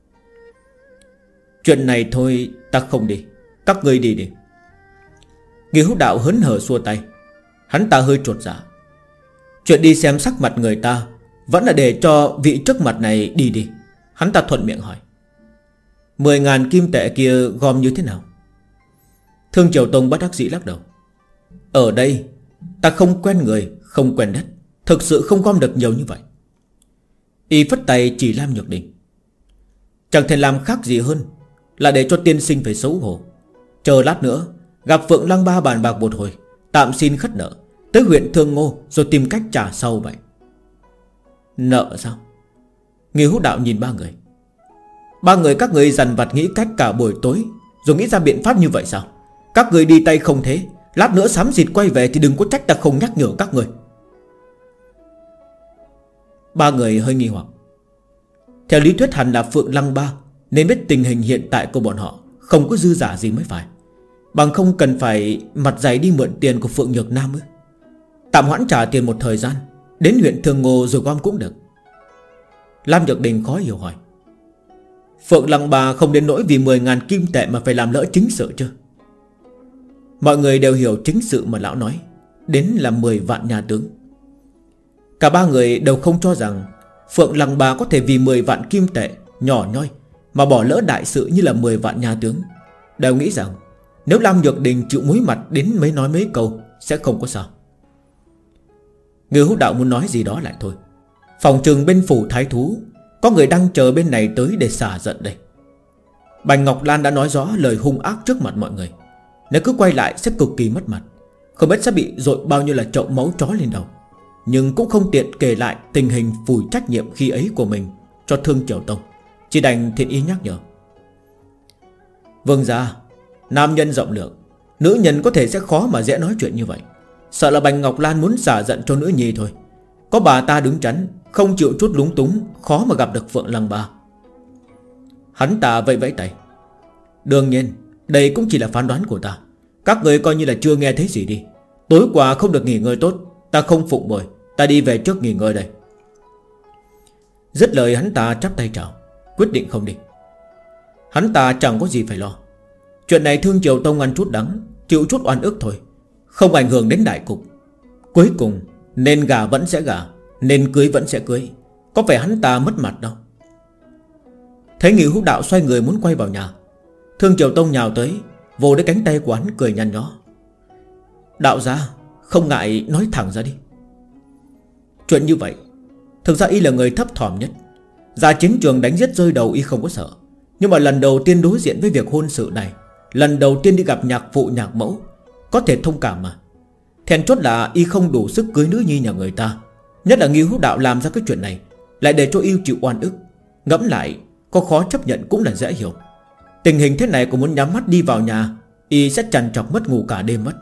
Chuyện này thôi ta không đi, các ngươi đi đi. Nghi Hữu Đạo hớn hở xua tay. Hắn ta hơi chột dạ. Chuyện đi xem sắc mặt người ta vẫn là để cho vị trước mặt này đi đi. Hắn ta thuận miệng hỏi: Mười ngàn kim tệ kia gom như thế nào? Thương Triều Tông bất đắc dĩ lắc đầu: Ở đây ta không quen người, không quen đất, thực sự không gom được nhiều như vậy. Y phất tay chỉ Lam Nhược Đình: Chẳng thể làm khác gì hơn là để cho tiên sinh phải xấu hổ. Chờ lát nữa gặp Phượng Lăng Ba bàn bạc một hồi, tạm xin khất nợ, tới huyện Thương Ngô rồi tìm cách trả sau vậy. Nợ sao? Nghi Hữu Đạo nhìn ba người. Ba người các người dằn vặt nghĩ cách cả buổi tối, rồi nghĩ ra biện pháp như vậy sao? Các người đi tay không thế, lát nữa xám xịt quay về thì đừng có trách ta không nhắc nhở các người. Ba người hơi nghi hoặc. Theo lý thuyết hẳn là Phượng Lăng Ba nên biết tình hình hiện tại của bọn họ không có dư giả gì mới phải, bằng không cần phải mặt dày đi mượn tiền của Phượng Nhược Nam ấy. Tạm hoãn trả tiền một thời gian, đến huyện Thương Ngô rồi gom cũng được. Lam Nhược Đình khó hiểu hỏi: Phượng Lăng Ba không đến nỗi vì mười ngàn kim tệ mà phải làm lỡ chính sự chứ? Mọi người đều hiểu chính sự mà lão nói đến là mười vạn nhà tướng. Cả ba người đều không cho rằng Phượng Lăng Ba có thể vì mười vạn kim tệ nhỏ nhoi mà bỏ lỡ đại sự như là mười vạn nhà tướng. Đều nghĩ rằng nếu Lam Nhược Đình chịu muối mặt đến mấy nói mấy câu sẽ không có sao. Người Hữu Đạo muốn nói gì đó lại thôi. Phòng trừng bên phủ thái thú có người đang chờ bên này tới để xả giận đây. Bạch Ngọc Lan đã nói rõ lời hung ác trước mặt mọi người. Nếu cứ quay lại sẽ cực kỳ mất mặt, không biết sẽ bị dội bao nhiêu là chậu máu chó lên đầu. Nhưng cũng không tiện kể lại tình hình phủi trách nhiệm khi ấy của mình cho Thương Triều Tông, chỉ đành thiện ý nhắc nhở: Vương gia, nam nhân rộng lượng, nữ nhân có thể sẽ khó mà dễ nói chuyện như vậy. Sợ là Bạch Ngọc Lan muốn xả giận cho nữ nhi thôi. Có bà ta đứng chắn, không chịu chút lúng túng, khó mà gặp được Phượng Lăng Ba. Hắn ta vẫy vẫy tay: Đương nhiên đây cũng chỉ là phán đoán của ta, các người coi như là chưa nghe thấy gì đi. Tối qua không được nghỉ ngơi tốt, ta không phụng bồi, ta đi về trước nghỉ ngơi đây. Dứt lời hắn ta chắp tay chào, quyết định không đi. Hắn ta chẳng có gì phải lo. Chuyện này Thương Triều Tông ăn chút đắng, chịu chút oan ức thôi, không ảnh hưởng đến đại cục. Cuối cùng nên gả vẫn sẽ gả, nên cưới vẫn sẽ cưới, có phải hắn ta mất mặt đâu. Thấy Nghi Hữu Đạo xoay người muốn quay vào nhà, Thương Triều Tông nhào tới, vồ lấy cánh tay của hắn cười nhăn nhó: Đạo gia không ngại nói thẳng ra đi. Chuyện như vậy, thực ra y là người thấp thỏm nhất. Ra chiến trường đánh giết rơi đầu y không có sợ, nhưng mà lần đầu tiên đối diện với việc hôn sự này, lần đầu tiên đi gặp nhạc phụ nhạc mẫu, có thể thông cảm mà. Then chốt là y không đủ sức cưới nữ nhi nhà người ta. Nhất là Ngưu Hữu Đạo làm ra cái chuyện này, lại để cho y chịu oan ức. Ngẫm lại, có khó chấp nhận cũng là dễ hiểu. Tình hình thế này cũng muốn nhắm mắt đi vào nhà, y sẽ trằn trọc mất ngủ cả đêm mất.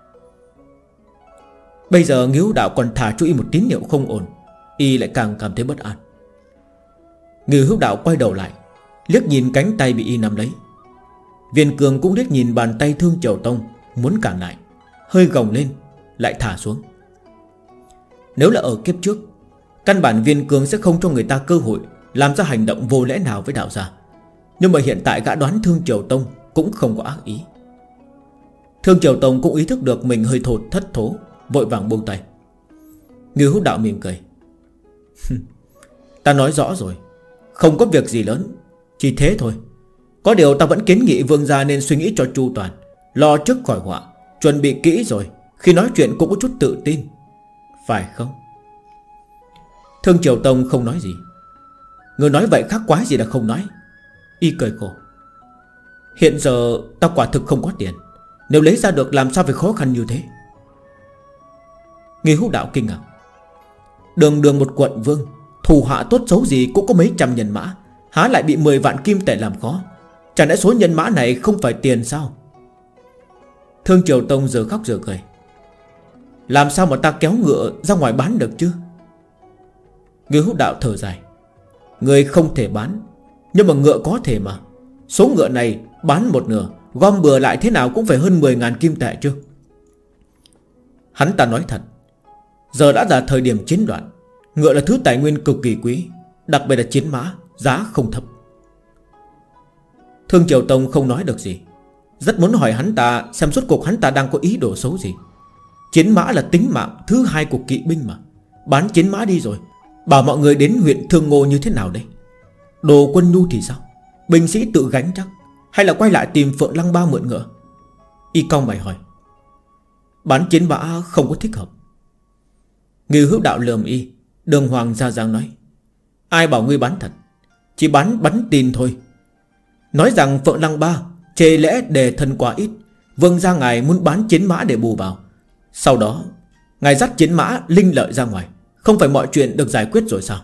Bây giờ Ngưu Hữu Đạo còn thả cho y một tín hiệu không ổn, y lại càng cảm thấy bất an. Ngưu Hữu Đạo quay đầu lại, liếc nhìn cánh tay bị y nắm lấy. Viên Cường cũng liếc nhìn bàn tay Thương Triều Tông, muốn cản lại, hơi gồng lên, lại thả xuống. Nếu là ở kiếp trước, căn bản Viên Cường sẽ không cho người ta cơ hội làm ra hành động vô lẽ nào với đạo gia. Nhưng mà hiện tại gã đoán Thương Triều Tông cũng không có ác ý. Thương Triều Tông cũng ý thức được mình hơi thột thất thố, vội vàng buông tay. Ngưu Hữu Đạo mỉm cười. Ta nói rõ rồi, không có việc gì lớn, chỉ thế thôi. Có điều ta vẫn kiến nghị vương gia nên suy nghĩ cho chu toàn, lo trước khỏi họa, chuẩn bị kỹ rồi khi nói chuyện cũng có chút tự tin, phải không? Thương Triều Tông không nói gì. Người nói vậy khác quái gì là không nói. Y cười khổ. Hiện giờ ta quả thực không có tiền, nếu lấy ra được làm sao phải khó khăn như thế. Ngưu Hữu Đạo kinh ngạc. Đường đường một quận vương, thủ hạ tốt xấu gì cũng có mấy trăm nhân mã, há lại bị mười vạn kim tệ làm khó? Chẳng lẽ số nhân mã này không phải tiền sao? Thương Triều Tông giờ khóc giờ cười. Làm sao mà ta kéo ngựa ra ngoài bán được chứ? Ngưu Hữu Đạo thở dài. Người không thể bán, nhưng mà ngựa có thể mà. Số ngựa này bán một nửa, gom bừa lại thế nào cũng phải hơn mười ngàn kim tệ chứ. Hắn ta nói thật, giờ đã là thời điểm chiến loạn, ngựa là thứ tài nguyên cực kỳ quý, đặc biệt là chiến mã, giá không thấp. Thương Triều Tông không nói được gì, rất muốn hỏi hắn ta xem suốt cuộc hắn ta đang có ý đồ xấu gì. Chiến mã là tính mạng thứ hai của kỵ binh mà. Bán chiến mã đi rồi, bảo mọi người đến huyện Thương Ngô như thế nào đây? Đồ quân nhu thì sao? Binh sĩ tự gánh chắc, hay là quay lại tìm Phượng Lăng Ba mượn ngựa? Y cau mày hỏi. Bán chiến mã không có thích hợp. Ngưu Hữu Đạo lườm y, đường hoàng ra dáng nói. Ai bảo ngươi bán thật, chỉ bán bắn tin thôi. Nói rằng Phượng Lăng Ba chê lẽ đề thân quá ít, vương gia ngài muốn bán chiến mã để bù vào. Sau đó ngài dắt chiến mã linh lợi ra ngoài, không phải mọi chuyện được giải quyết rồi sao?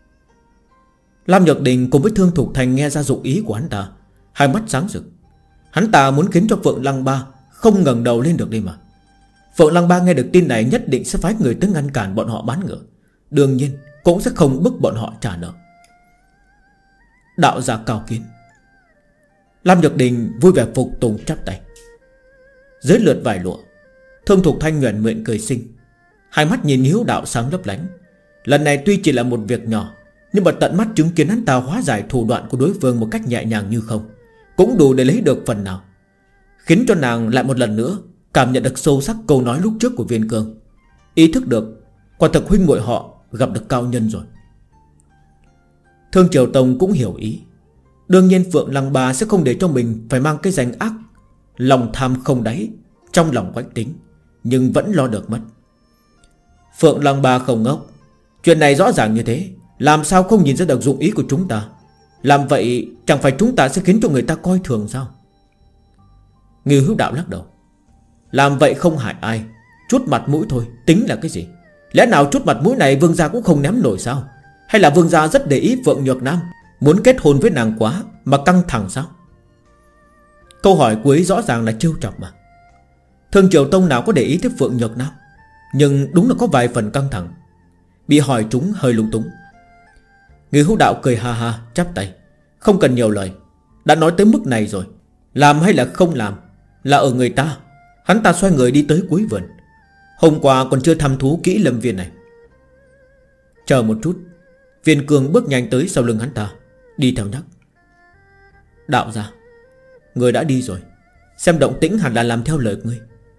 Lam Nhược Đình cùng với Thương Thục Thành nghe ra dụng ý của hắn ta, hai mắt sáng rực. Hắn ta muốn khiến cho Phượng Lăng Ba không ngẩng đầu lên được đi mà. Phượng Lăng Ba nghe được tin này nhất định sẽ phái người tới ngăn cản bọn họ bán ngựa, đương nhiên cũng sẽ không bức bọn họ trả nợ. Đạo gia cao kiến. Lam Nhược Đình vui vẻ phục tùng chắp tay. Dưới lượt vải lụa, Thương Thục Thanh nhoẻn miệng cười xinh, hai mắt nhìn Hiếu Đạo sáng lấp lánh. Lần này tuy chỉ là một việc nhỏ, nhưng mà tận mắt chứng kiến hắn ta hóa giải thủ đoạn của đối phương một cách nhẹ nhàng như không, cũng đủ để lấy được phần nào, khiến cho nàng lại một lần nữa cảm nhận được sâu sắc câu nói lúc trước của Viên Cương. Ý thức được quả thực huynh muội họ gặp được cao nhân rồi. Thương Triều Tông cũng hiểu ý. Đương nhiên Phượng Lăng Ba sẽ không để cho mình phải mang cái danh ác lòng tham không đáy trong lòng quách tính, nhưng vẫn lo được mất. Phượng Lăng Ba không ngốc, chuyện này rõ ràng như thế, làm sao không nhìn ra được dụng ý của chúng ta? Làm vậy chẳng phải chúng ta sẽ khiến cho người ta coi thường sao? Ngưu Hữu Đạo lắc đầu. Làm vậy không hại ai, chút mặt mũi thôi, tính là cái gì? Lẽ nào chút mặt mũi này vương gia cũng không ném nổi sao? Hay là vương gia rất để ý Phượng Nhược Nam, muốn kết hôn với nàng quá mà căng thẳng sao? Câu hỏi cuối rõ ràng là trêu chọc mà. Thương Triều Tông nào có để ý tới Phượng Nhược Nam, nhưng đúng là có vài phần căng thẳng. Bị hỏi chúng hơi lung túng. Ngưu Hữu Đạo cười ha ha chắp tay. Không cần nhiều lời, đã nói tới mức này rồi, làm hay là không làm là ở người ta. Hắn ta xoay người đi tới cuối vườn. Hôm qua còn chưa thăm thú kỹ lâm viên này. Chờ một chút. Viên Cường bước nhanh tới sau lưng hắn ta, đi theo nhắc. Đạo gia, người đã đi rồi, xem động tĩnh hẳn là làm theo lời ngươi.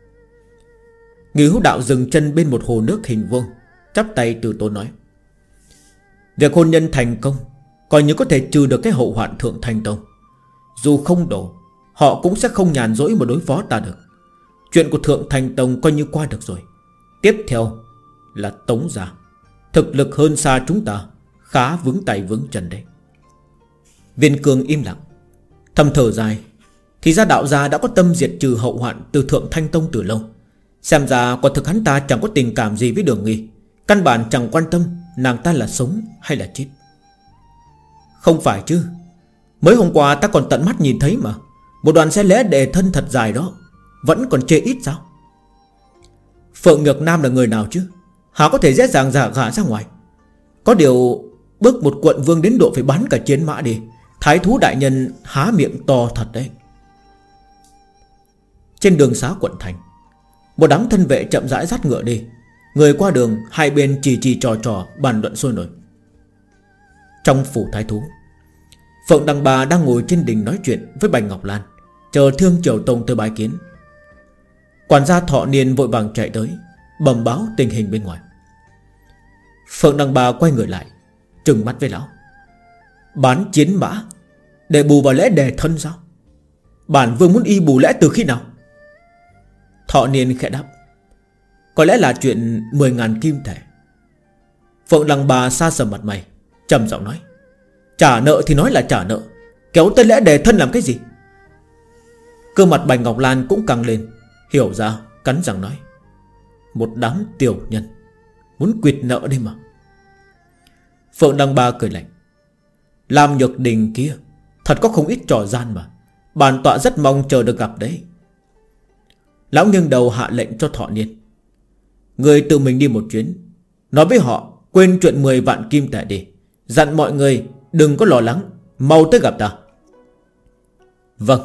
Ngưu Hữu Đạo dừng chân bên một hồ nước hình vuông, chắp tay từ tốn nói. Việc hôn nhân thành công coi như có thể trừ được cái hậu hoạn Thượng Thanh Tông. Dù không đổ, họ cũng sẽ không nhàn rỗi mà đối phó ta được. Chuyện của Thượng Thành Tông coi như qua được rồi. Tiếp theo là Tống gia. Thực lực hơn xa chúng ta, khá vững tay vững chân đấy. Viên Cương im lặng, thầm thở dài. Thì ra đạo gia đã có tâm diệt trừ hậu hoạn từ Thượng Thanh Tông từ lâu. Xem ra quả thực hắn ta chẳng có tình cảm gì với Đường Nghi, căn bản chẳng quan tâm nàng ta là sống hay là chết. Không phải chứ, mới hôm qua ta còn tận mắt nhìn thấy mà. Một đoàn xe lễ đề thân thật dài đó, vẫn còn chê ít sao? Phượng Nhược Nam là người nào chứ, há có thể dễ dàng giả gả ra ngoài? Có điều bước một quận vương đến độ phải bắn cả chiến mã đi. Thái thú đại nhân há miệng to thật đấy. Trên đường xá quận thành, một đám thân vệ chậm rãi dắt ngựa đi. Người qua đường hai bên chỉ chỉ trò trò bàn luận sôi nổi. Trong phủ thái thú, Phượng Đằng Bà đang ngồi trên đình nói chuyện với Bạch Ngọc Lan, chờ Thương Triều Tông tới bái kiến. Quản gia Thọ Niên vội vàng chạy tới, bẩm báo tình hình bên ngoài. Phượng Đằng Bà quay người lại, trừng mắt với lão. Bán chiến mã để bù vào lễ đề thân sao? Bản vương muốn y bù lễ từ khi nào? Thọ Niên khẽ đáp. Có lẽ là chuyện mười ngàn kim thể. Phượng Đằng Bà xa sầm mặt mày, trầm giọng nói. Trả nợ thì nói là trả nợ, kéo tới lễ đề thân làm cái gì? Cơ mặt Bạch Ngọc Lan cũng căng lên, hiểu ra, cắn răng nói. Một đám tiểu nhân muốn quyệt nợ đi mà. Phượng Đăng Ba cười lạnh. Lam Nhược Đình kia thật có không ít trò gian mà. Bản tọa rất mong chờ được gặp đấy. Lão nghiêng đầu hạ lệnh cho Thọ Niên. Người tự mình đi một chuyến, nói với họ quên chuyện mười vạn kim tệ đi. Dặn mọi người đừng có lo lắng, mau tới gặp ta. Vâng.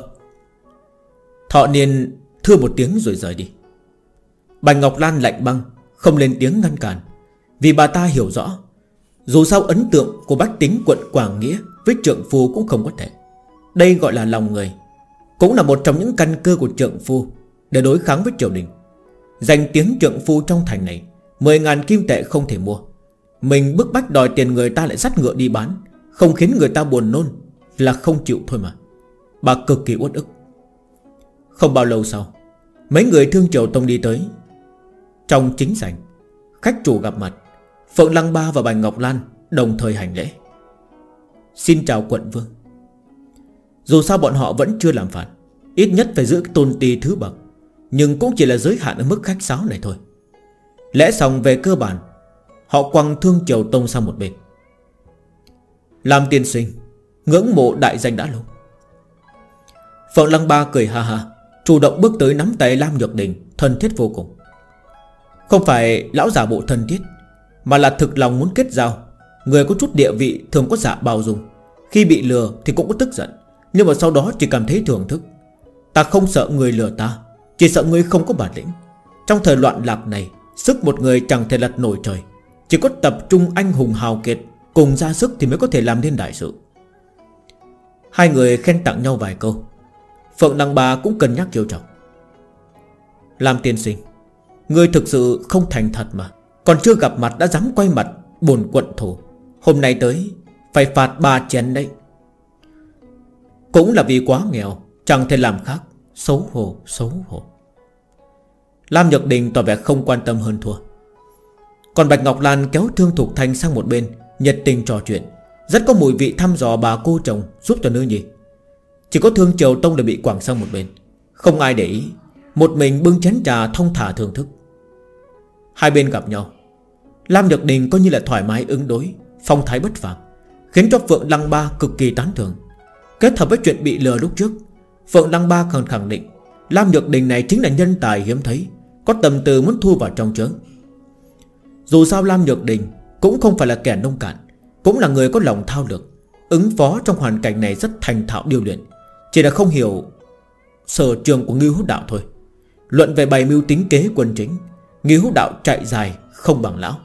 Thọ Niên thưa một tiếng rồi rời đi. Bạch Ngọc Lan lạnh băng, không lên tiếng ngăn cản, vì bà ta hiểu rõ, dù sao ấn tượng của bách tính quận Quảng Nghĩa với trượng phu cũng không có thể. Đây gọi là lòng người, cũng là một trong những căn cơ của trượng phu để đối kháng với triều đình. Danh tiếng trượng phu trong thành này, mười ngàn kim tệ không thể mua. Mình bức bách đòi tiền người ta lại dắt ngựa đi bán, không khiến người ta buồn nôn là không chịu thôi mà. Bà cực kỳ uất ức. Không bao lâu sau, mấy người Thương Triều Tông đi tới. Trong chính sảnh, khách chủ gặp mặt. Phượng Lăng Ba và Bạch Ngọc Lan đồng thời hành lễ. Xin chào quận vương. Dù sao bọn họ vẫn chưa làm phản, ít nhất phải giữ tôn ti thứ bậc, nhưng cũng chỉ là giới hạn ở mức khách sáo này thôi. Lễ xong về cơ bản, họ quăng Thương Triều Tông sang một bên. Làm tiên sinh, ngưỡng mộ đại danh đã lâu. Phượng Lăng Ba cười ha ha, chủ động bước tới nắm tay Lam Nhược Đình, thân thiết vô cùng. Không phải lão giả bộ thân thiết, mà là thực lòng muốn kết giao. Người có chút địa vị thường có dạ bao dung, khi bị lừa thì cũng có tức giận, nhưng mà sau đó chỉ cảm thấy thưởng thức. Ta không sợ người lừa ta, chỉ sợ người không có bản lĩnh. Trong thời loạn lạc này, sức một người chẳng thể lật nổi trời, chỉ có tập trung anh hùng hào kiệt cùng ra sức thì mới có thể làm nên đại sự. Hai người khen tặng nhau vài câu. Phượng Đăng Ba cũng cân nhắc chiêu trọng. Làm tiên sinh, ngươi thực sự không thành thật mà. Còn chưa gặp mặt đã dám quay mặt bổn quận thủ. Hôm nay tới phải phạt ba chén đấy. Cũng là vì quá nghèo, chẳng thể làm khác. Xấu hổ, xấu hổ. Lam Nhược Đình tỏ vẻ không quan tâm hơn thua. Còn Bạch Ngọc Lan kéo Thương Thục Thanh sang một bên, nhiệt tình trò chuyện, rất có mùi vị thăm dò bà cô chồng giúp cho nữ nhi. Chỉ có Thương Triều Tông là bị quẳng sang một bên, không ai để ý, một mình bưng chén trà thông thả thưởng thức. Hai bên gặp nhau, Lam Nhược Đình coi như là thoải mái ứng đối, phong thái bất phàm, khiến cho Phượng Lăng Ba cực kỳ tán thưởng. Kết hợp với chuyện bị lừa lúc trước, Phượng Lăng Ba còn khẳng định Lam Nhược Đình này chính là nhân tài hiếm thấy, có tầm từ muốn thu vào trong trướng. Dù sao Lam Nhược Đình cũng không phải là kẻ nông cạn, cũng là người có lòng thao lược, ứng phó trong hoàn cảnh này rất thành thạo điêu luyện. Chỉ là không hiểu sở trường của Ngưu Hữu Đạo thôi. Luận về bày mưu tính kế quân chính, Ngưu Hữu Đạo chạy dài không bằng lão.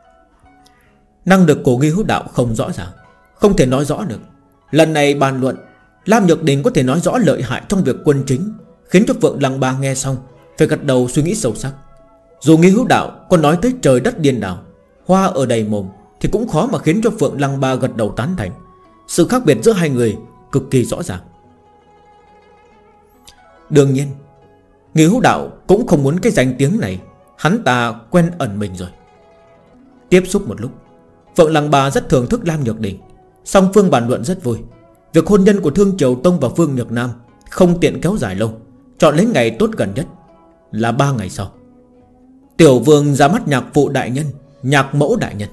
Năng lực của Ngưu Hữu Đạo không rõ ràng, không thể nói rõ được. Lần này bàn luận, Lam Nhược Đình có thể nói rõ lợi hại trong việc quân chính, khiến cho Phượng Lăng Ba nghe xong phải gật đầu suy nghĩ sâu sắc. Dù Ngưu Hữu Đạo có nói tới trời đất điên đảo, hoa ở đầy mồm, thì cũng khó mà khiến cho Phượng Lăng Ba gật đầu tán thành. Sự khác biệt giữa hai người cực kỳ rõ ràng. Đương nhiên, Nghi Hữu Đạo cũng không muốn cái danh tiếng này. Hắn ta quen ẩn mình rồi. Tiếp xúc một lúc, Phượng Lăng Ba rất thưởng thức Lam Nhược Đình. Song phương bàn luận rất vui. Việc hôn nhân của Thương Triều Tông và Phương Nhược Nam không tiện kéo dài lâu, chọn lấy ngày tốt gần nhất là ba ngày sau. Tiểu vương ra mắt nhạc phụ đại nhân, nhạc mẫu đại nhân.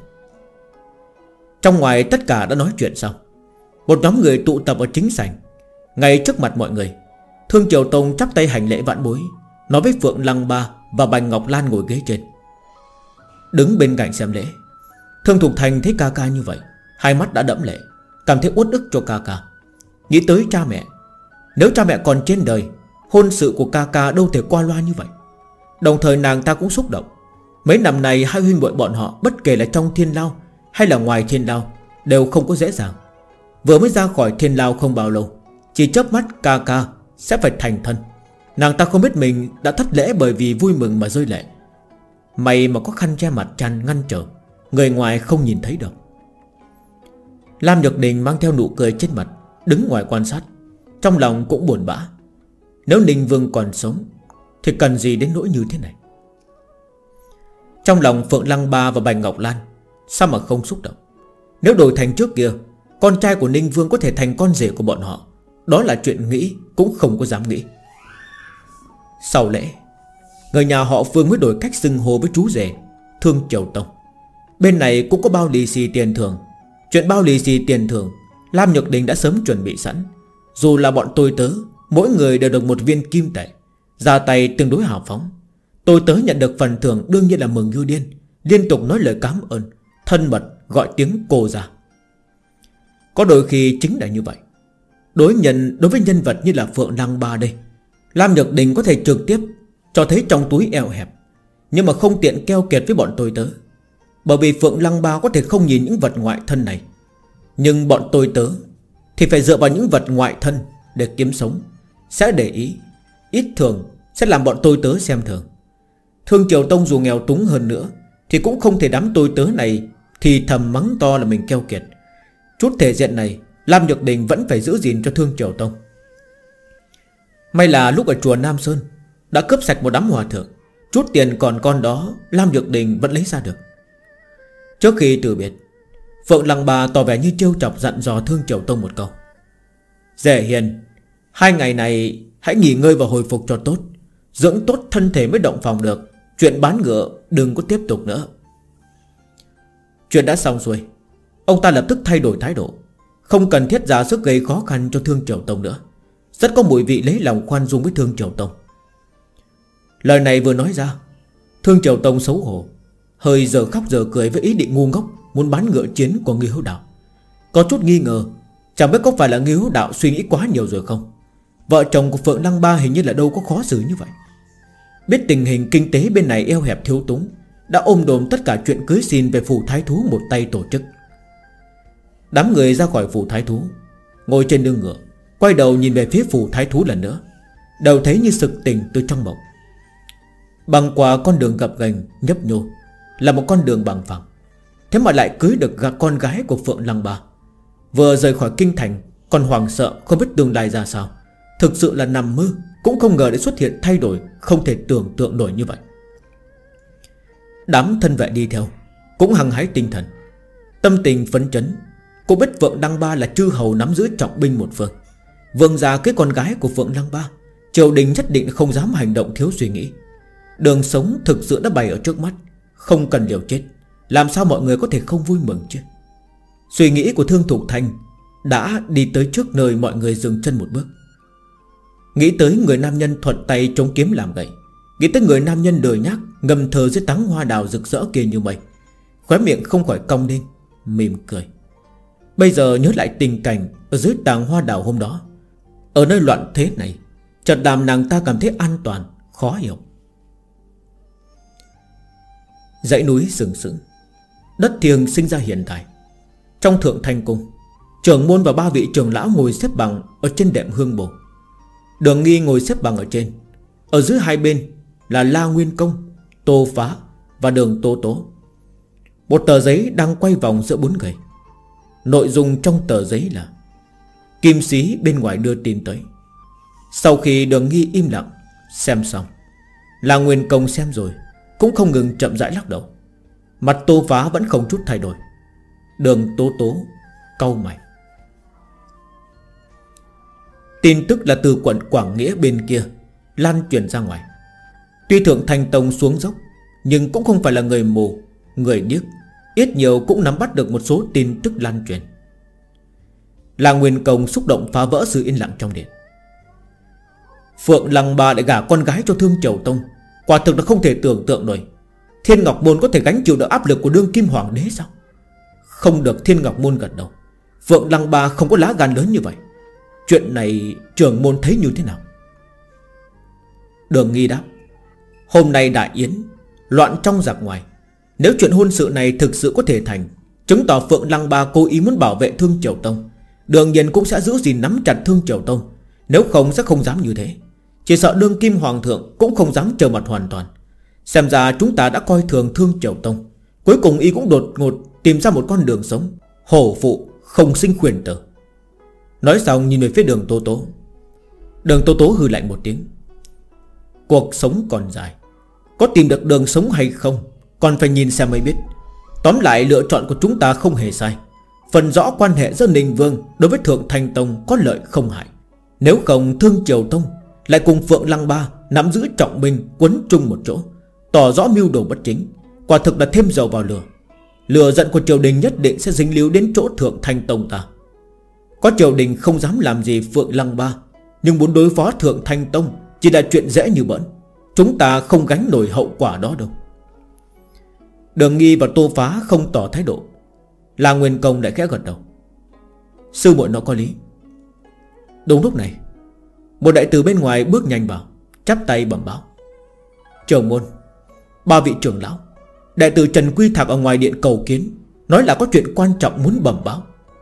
Trong ngoài tất cả đã nói chuyện xong. Một nhóm người tụ tập ở chính sảnh. Ngay trước mặt mọi người, Thương Triều Tông chắp tay hành lễ vãn bối, nói với Phượng Lăng Ba và Bạch Ngọc Lan ngồi ghế trên. Đứng bên cạnh xem lễ, Thương Thục Thành thấy ca ca như vậy, hai mắt đã đẫm lệ, cảm thấy uất ức cho ca ca. Nghĩ tới cha mẹ, nếu cha mẹ còn trên đời, hôn sự của ca ca đâu thể qua loa như vậy. Đồng thời nàng ta cũng xúc động. Mấy năm này hai huynh muội bọn họ, bất kể là trong thiên lao hay là ngoài thiên lao, đều không có dễ dàng. Vừa mới ra khỏi thiên lao không bao lâu, chỉ chớp mắt ca ca sẽ phải thành thân. Nàng ta không biết mình đã thất lễ bởi vì vui mừng mà rơi lệ. May mà có khăn che mặt chăn ngăn trở, người ngoài không nhìn thấy được. Lam Nhược Đình mang theo nụ cười trên mặt, đứng ngoài quan sát, trong lòng cũng buồn bã. Nếu Ninh Vương còn sống thì cần gì đến nỗi như thế này. Trong lòng Phượng Lăng Ba và Bạch Ngọc Lan sao mà không xúc động. Nếu đổi thành trước kia, con trai của Ninh Vương có thể thành con rể của bọn họ, đó là chuyện nghĩ cũng không có dám nghĩ. Sau lễ, người nhà họ Phương mới đổi cách xưng hô với chú rể Thương Triều Tông. Bên này cũng có bao lì xì tiền thưởng. Chuyện bao lì xì tiền thưởng Lam Nhược Đình đã sớm chuẩn bị sẵn. Dù là bọn tôi tớ, mỗi người đều được một viên kim tệ, ra tay tương đối hào phóng. Tôi tớ nhận được phần thưởng đương nhiên là mừng như điên, liên tục nói lời cảm ơn, thân mật gọi tiếng cô ra. Có đôi khi chính là như vậy. Đối nhân đối với nhân vật như là Phượng Lăng Ba đây, Lam Nhược Đình có thể trực tiếp cho thấy trong túi eo hẹp, nhưng mà không tiện keo kiệt với bọn tôi tớ. Bởi vì Phượng Lăng Ba có thể không nhìn những vật ngoại thân này, nhưng bọn tôi tớ thì phải dựa vào những vật ngoại thân để kiếm sống, sẽ để ý, ít thường sẽ làm bọn tôi tớ xem thường. Thương Triều Tông dù nghèo túng hơn nữa thì cũng không thể đám tôi tớ này thì thầm mắng to là mình keo kiệt. Chút thể diện này Lam Nhược Đình vẫn phải giữ gìn cho Thương Triều Tông. May là lúc ở chùa Nam Sơn đã cướp sạch một đám hòa thượng, chút tiền còn con đó Lam Nhược Đình vẫn lấy ra được. Trước khi từ biệt, Phượng Lăng Ba tỏ vẻ như trêu chọc dặn dò Thương Triều Tông một câu: Dễ hiền, hai ngày này hãy nghỉ ngơi và hồi phục cho tốt, dưỡng tốt thân thể mới động phòng được. Chuyện bán ngựa đừng có tiếp tục nữa. Chuyện đã xong xuôi, ông ta lập tức thay đổi thái độ, không cần thiết ra sức gây khó khăn cho Thương Triều Tông nữa. Rất có mùi vị lấy lòng khoan dung với Thương Triều Tông. Lời này vừa nói ra, Thương Triều Tông xấu hổ, hơi giờ khóc giờ cười với ý định ngu ngốc muốn bán ngựa chiến của Nghi Hữu Đạo. Có chút nghi ngờ, chẳng biết có phải là Nghi Hữu Đạo suy nghĩ quá nhiều rồi không. Vợ chồng của Phượng Lăng Ba hình như là đâu có khó xử như vậy. Biết tình hình kinh tế bên này eo hẹp thiếu túng, đã ôm đồm tất cả chuyện cưới xin về phủ thái thú một tay tổ chức. Đám người ra khỏi phủ thái thú, ngồi trên lưng ngựa, quay đầu nhìn về phía phủ thái thú lần nữa, đều thấy như sực tỉnh từ trong mộng. Băng qua con đường gập ghềnh nhấp nhô là một con đường bằng phẳng, thế mà lại cưới được gạt con gái của Phượng Lăng Ba. Vừa rời khỏi kinh thành còn hoảng sợ không biết tương lai ra sao. Thực sự là nằm mơ cũng không ngờ để xuất hiện thay đổi không thể tưởng tượng nổi như vậy. Đám thân vệ đi theo cũng hăng hái tinh thần, tâm tình phấn chấn. Cô biết Phượng Lăng Ba là chư hầu nắm giữ trọng binh một phương, vương gia cái con gái của Phượng Lăng Ba, triều đình nhất định không dám hành động thiếu suy nghĩ. Đường sống thực sự đã bày ở trước mắt, không cần liều chết, làm sao mọi người có thể không vui mừng chứ. Suy nghĩ của Thương Thục Thành đã đi tới trước nơi mọi người dừng chân một bước. Nghĩ tới người nam nhân thuận tay chống kiếm làm gậy, nghĩ tới người nam nhân đời nhác ngâm thơ dưới tán hoa đào rực rỡ kia như mây, khóe miệng không khỏi cong lên, mỉm cười. Bây giờ nhớ lại tình cảnh ở dưới tàng hoa đào hôm đó, ở nơi loạn thế này, chợt làm nàng ta cảm thấy an toàn, khó hiểu. Dãy núi sừng sững, đất thiêng sinh ra hiện tại. Trong thượng thành cung, trưởng môn và ba vị trưởng lão ngồi xếp bằng ở trên đệm hương bồ. Đường Nghi ngồi xếp bằng ở trên, ở dưới hai bên là La Nguyên Công, Tô Phá và Đường Tô Tố. Một tờ giấy đang quay vòng giữa bốn người. Nội dung trong tờ giấy là: Kim Sĩ bên ngoài đưa tin tới. Sau khi Đường Nghi im lặng, Xem xong, La Nguyên Công xem rồi cũng không ngừng chậm rãi lắc đầu. Mặt Tô Phá vẫn không chút thay đổi. Đường Tố Tố cau mày. Tin tức là từ quận Quảng Nghĩa bên kia lan truyền ra ngoài. Tuy Thượng Thanh Tông xuống dốc, nhưng cũng không phải là người mù, người điếc, ít nhiều cũng nắm bắt được một số tin tức lan truyền. La Nguyên Công xúc động phá vỡ sự yên lặng trong điện. Phượng Lăng Ba lại gả con gái cho Thương Triều Tông, quả thực là không thể tưởng tượng nổi. Thiên Ngọc Môn có thể gánh chịu được áp lực của đương kim hoàng đế sao? Không được. Thiên Ngọc Môn gật đầu. Phượng Lăng Ba không có lá gan lớn như vậy. Chuyện này trưởng môn thấy như thế nào? Đường Nghi đáp: Hôm nay đại yến, loạn trong giặc ngoài. Nếu chuyện hôn sự này thực sự có thể thành, chứng tỏ Phượng Lăng Ba cố ý muốn bảo vệ Thương Triều Tông, đương nhiên cũng sẽ giữ gìn nắm chặt Thương Triều Tông. Nếu không sẽ không dám như thế. Chỉ sợ đương kim hoàng thượng cũng không dám trở mặt hoàn toàn. Xem ra chúng ta đã coi thường Thương Triều Tông. Cuối cùng y cũng đột ngột tìm ra một con đường sống. Hổ phụ không sinh khuyển tử. Nói xong nhìn về phía Đường Tố Tố. Đường Tố Tố hừ lạnh một tiếng. Cuộc sống còn dài, có tìm được đường sống hay không còn phải nhìn xem mới biết. Tóm lại lựa chọn của chúng ta không hề sai. Phần rõ quan hệ giữa Ninh Vương đối với Thượng Thanh Tông có lợi không hại. Nếu không Thương Triều Tông lại cùng Phượng Lăng Ba nắm giữ trọng binh quấn chung một chỗ, tỏ rõ mưu đồ bất chính, quả thực là thêm dầu vào lửa. Lửa giận của triều đình nhất định sẽ dính líu đến chỗ Thượng Thanh Tông ta. Có triều đình không dám làm gì Phượng Lăng Ba, nhưng muốn đối phó Thượng Thanh Tông chỉ là chuyện dễ như bỡn. Chúng ta không gánh nổi hậu quả đó đâu. Đường Nghi và Tô Phá không tỏ thái độ. La Nguyên Công lại khẽ gật đầu. Sư muội nó có lý. Đúng lúc này, một đại tử bên ngoài bước nhanh vào, chắp tay bẩm báo: Trưởng môn, ba vị trưởng lão, đại tử Trần Quy Thạc ở ngoài điện cầu kiến, nói là có chuyện quan trọng muốn bẩm báo.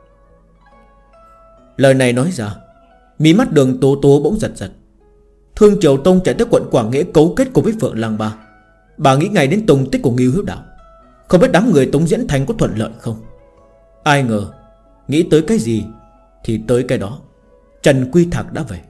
Lời này nói ra, mí mắt Đường Tố Tố bỗng giật giật. Thương Triều Tông chạy tới quận Quảng Nghĩa cấu kết cùng với Phượng Lăng Ba. Bà nghĩ ngay đến tung tích của Ngưu Hữu Đạo. Không biết đám người Tống Diễn Thành có thuận lợi không. Ai ngờ nghĩ tới cái gì thì tới cái đó. Trần Quy Thạc đã về.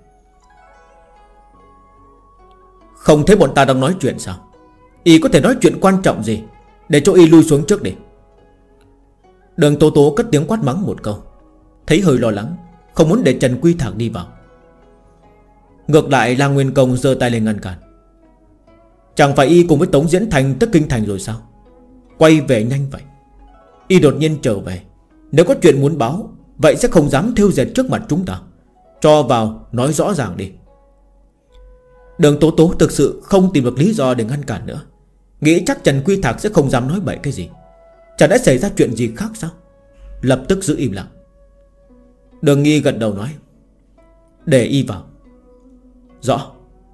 Không thấy bọn ta đang nói chuyện sao? Y có thể nói chuyện quan trọng gì? Để cho y lui xuống trước đi. Đường Tố Tố cất tiếng quát mắng một câu, thấy hơi lo lắng, không muốn để Trần Quy Thạc đi vào. Ngược lại La Nguyên Công giơ tay lên ngăn cản. Chẳng phải y cùng với Tống Diễn Thành tới kinh thành rồi sao? Quay về nhanh vậy. Y đột nhiên trở về, nếu có chuyện muốn báo, vậy sẽ không dám thêu dệt trước mặt chúng ta. Cho vào nói rõ ràng đi. Đường Tố Tố thực sự không tìm được lý do để ngăn cản nữa, nghĩ chắc Trần Quy Thạc sẽ không dám nói bậy cái gì. Chẳng đã xảy ra chuyện gì khác sao? Lập tức giữ im lặng. Đường Nghi gật đầu nói: Để y vào. Rõ.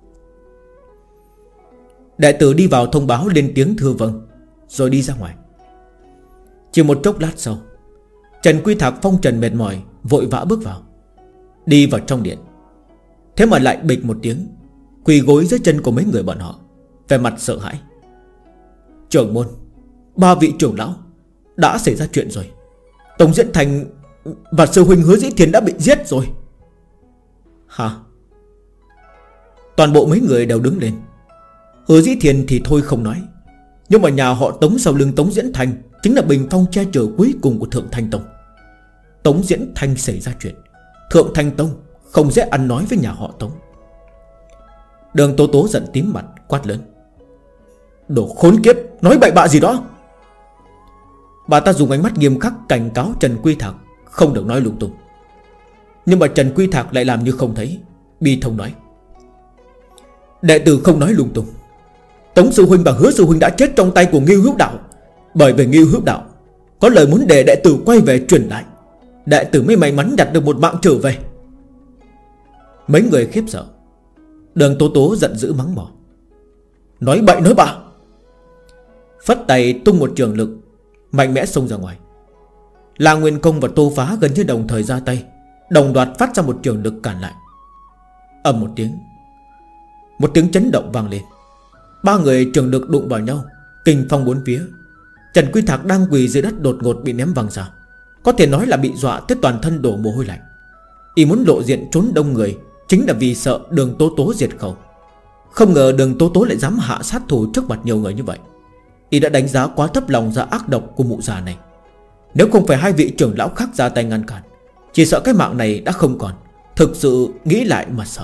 Đại tử đi vào thông báo lên tiếng thưa vâng, rồi đi ra ngoài. Chỉ một chốc lát sau, Trần Quy Thạc phong trần mệt mỏi, vội vã bước vào. Đi vào trong điện, thế mà lại bịch một tiếng, quỳ gối dưới chân của mấy người bọn họ, vẻ mặt sợ hãi. Trưởng môn, ba vị trưởng lão, đã xảy ra chuyện rồi. Tống Diễn Thành và sư huynh Hứa Dĩ Thiền đã bị giết rồi. Hả? Toàn bộ mấy người đều đứng lên. Hứa Dĩ Thiền thì thôi không nói, nhưng mà nhà họ Tống sau lưng Tống Diễn Thành chính là bình phong che chở cuối cùng của Thượng Thanh Tông. Tống Diễn Thành xảy ra chuyện, Thượng Thanh Tông không dễ ăn nói với nhà họ Tống. Đường Tố Tố giận tím mặt quát lớn: Đồ khốn kiếp, nói bậy bạ gì đó. Bà ta dùng ánh mắt nghiêm khắc cảnh cáo Trần Quy Thạc không được nói lung tung. Nhưng mà Trần Quy Thạc lại làm như không thấy, bi thông nói: Đệ tử không nói lung tung. Tống sư huynh và Hứa sư huynh đã chết trong tay của Ngưu Hữu Đạo. Bởi vì Ngưu Hữu Đạo có lời muốn để đệ tử quay về truyền lại, đệ tử mới may mắn nhặt được một mạng trở về. Mấy người khiếp sợ. Đường Tố Tố giận dữ mắng mỏ: Nói bậy nói bạ. Phất tay tung một trường lực mạnh mẽ xông ra ngoài. La Nguyên Công và Tô Phá gần như đồng thời ra tay, đồng loạt phát ra một trường lực cản lại. Ầm một tiếng, một tiếng chấn động vang lên. Ba người trường lực đụng vào nhau, kinh phong bốn phía. Trần Quy Thạc đang quỳ dưới đất đột ngột bị ném văng ra, có thể nói là bị dọa tới toàn thân đổ mồ hôi lạnh. Y muốn lộ diện trốn đông người chính là vì sợ Đường Tố Tố diệt khẩu. Không ngờ Đường Tố Tố lại dám hạ sát thủ trước mặt nhiều người như vậy. Y đã đánh giá quá thấp lòng dạ ác độc của mụ già này. Nếu không phải hai vị trưởng lão khác ra tay ngăn cản, chỉ sợ cái mạng này đã không còn. Thực sự nghĩ lại mà sợ.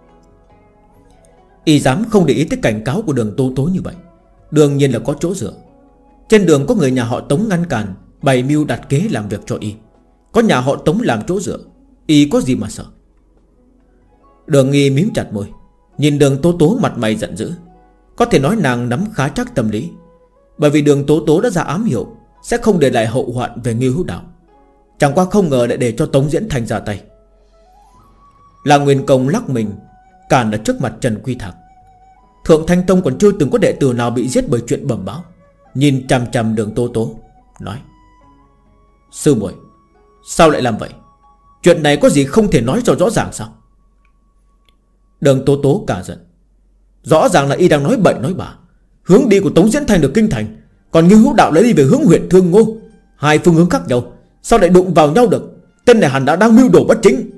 Y dám không để ý tới cảnh cáo của Đường Tố Tố như vậy, đương nhiên là có chỗ dựa. Trên đường có người nhà họ Tống ngăn cản, bày mưu đặt kế làm việc cho Y. Có nhà họ Tống làm chỗ dựa, Y có gì mà sợ. Đường Nghi mím chặt môi, nhìn Đường Tố Tố mặt mày giận dữ. Có thể nói nàng nắm khá chắc tâm lý, bởi vì Đường Tố Tố đã ra ám hiệu sẽ không để lại hậu hoạn về Ngưu Hữu Đạo. Chẳng qua không ngờ lại để cho Tống Diễn Thành ra tay. Là Nguyên Công lắc mình cản ở trước mặt Trần Quy Thạc. Thượng Thanh Tông còn chưa từng có đệ tử nào bị giết bởi chuyện bẩm báo. Nhìn chằm chằm Đường Tố Tố nói: sư muội, sao lại làm vậy? Chuyện này có gì không thể nói cho rõ ràng sao? Đường Tố Tố cả giận. Rõ ràng là y đang nói bậy nói bạ. Hướng đi của Tống Diễn Thành được kinh thành, còn Ngưu Hữu Đạo lại đi về hướng huyện Thương Ngô. Hai phương hướng khác nhau, sao lại đụng vào nhau được? Tên này hẳn đã đang mưu đồ bất chính.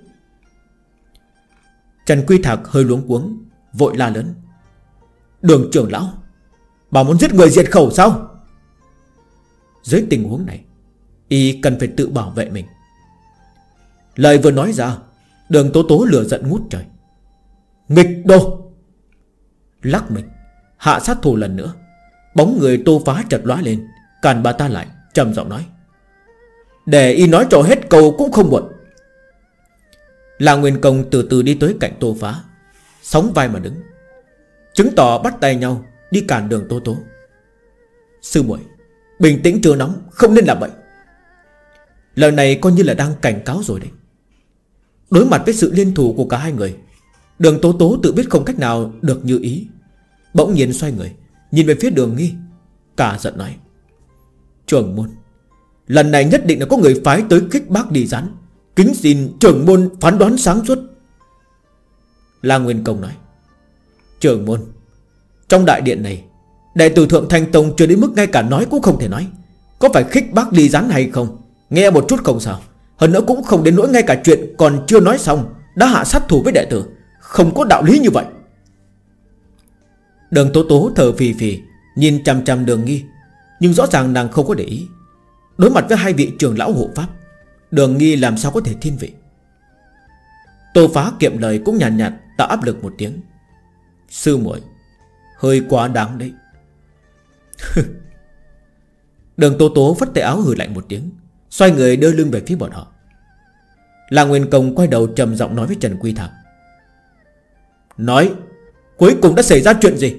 Trần Quy Thạc hơi luống cuống, vội la lớn: Đường trưởng lão, bà muốn giết người diệt khẩu sao? Dưới tình huống này, y cần phải tự bảo vệ mình. Lời vừa nói ra, Đường Tố Tố lửa giận ngút trời. Nghịch đồ! Lắc mình hạ sát thủ lần nữa. Bóng người Tô Phá chợt lóe lên, cản bà ta lại, trầm giọng nói: để y nói cho hết câu cũng không muộn. Là Nguyên Công từ từ đi tới cạnh Tô Phá, sóng vai mà đứng, chứng tỏ bắt tay nhau đi cản Đường Tố Tố. Sư muội, bình tĩnh chưa nóng, không nên làm vậy. Lời này coi như là đang cảnh cáo rồi đấy. Đối mặt với sự liên thủ của cả hai người, Đường Tố Tố tự biết không cách nào được như ý, bỗng nhiên xoay người nhìn về phía Đường Nghi, cả giận nói: trưởng môn, lần này nhất định là có người phái tới khích bác đi rắn, kính xin trưởng môn phán đoán sáng suốt. La Nguyên Công nói: trưởng môn, trong đại điện này, đệ tử Thượng Thanh Tông chưa đến mức ngay cả nói cũng không thể nói. Có phải khích bác ly rắn hay không, nghe một chút không sao. Hơn nữa cũng không đến nỗi ngay cả chuyện còn chưa nói xong đã hạ sát thủ với đệ tử. Không có đạo lý như vậy. Đường Tố Tố thở phì phì nhìn chằm chằm Đường Nghi, nhưng rõ ràng nàng không có để ý. Đối mặt với hai vị trưởng lão hộ pháp, Đường Nghi làm sao có thể thiên vị. Tô Phá kiệm lời cũng nhàn nhạt, nhạt tạo áp lực một tiếng: sư muội, hơi quá đáng đấy. Đường Tố Tố phất tay áo hừ lạnh một tiếng, xoay người đưa lưng về phía bọn họ. La Nguyên Công quay đầu trầm giọng nói với Trần Quy Thạc: nói, cuối cùng đã xảy ra chuyện gì?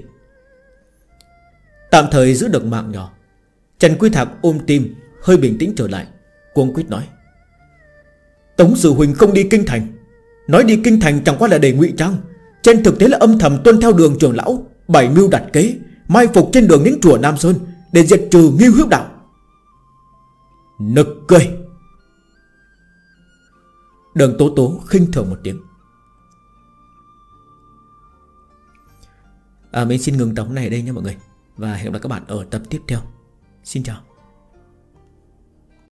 Tạm thời giữ được mạng nhỏ, Trần Quy Thạc ôm tim, hơi bình tĩnh trở lại, cuống quýt nói: Tống sư huynh không đi kinh thành. Nói đi kinh thành chẳng qua là để ngụy trang, trên thực tế là âm thầm tuân theo Đường trưởng lão, bày mưu đặt kế, mai phục trên đường đến chùa Nam Sơn để diệt trừ Ngưu Hữu Đạo. Nực cười. Đường Tố Tố khinh thường một tiếng. À, mình xin ngừng tập này ở đây nha mọi người, và hẹn gặp lại các bạn ở tập tiếp theo. Xin chào.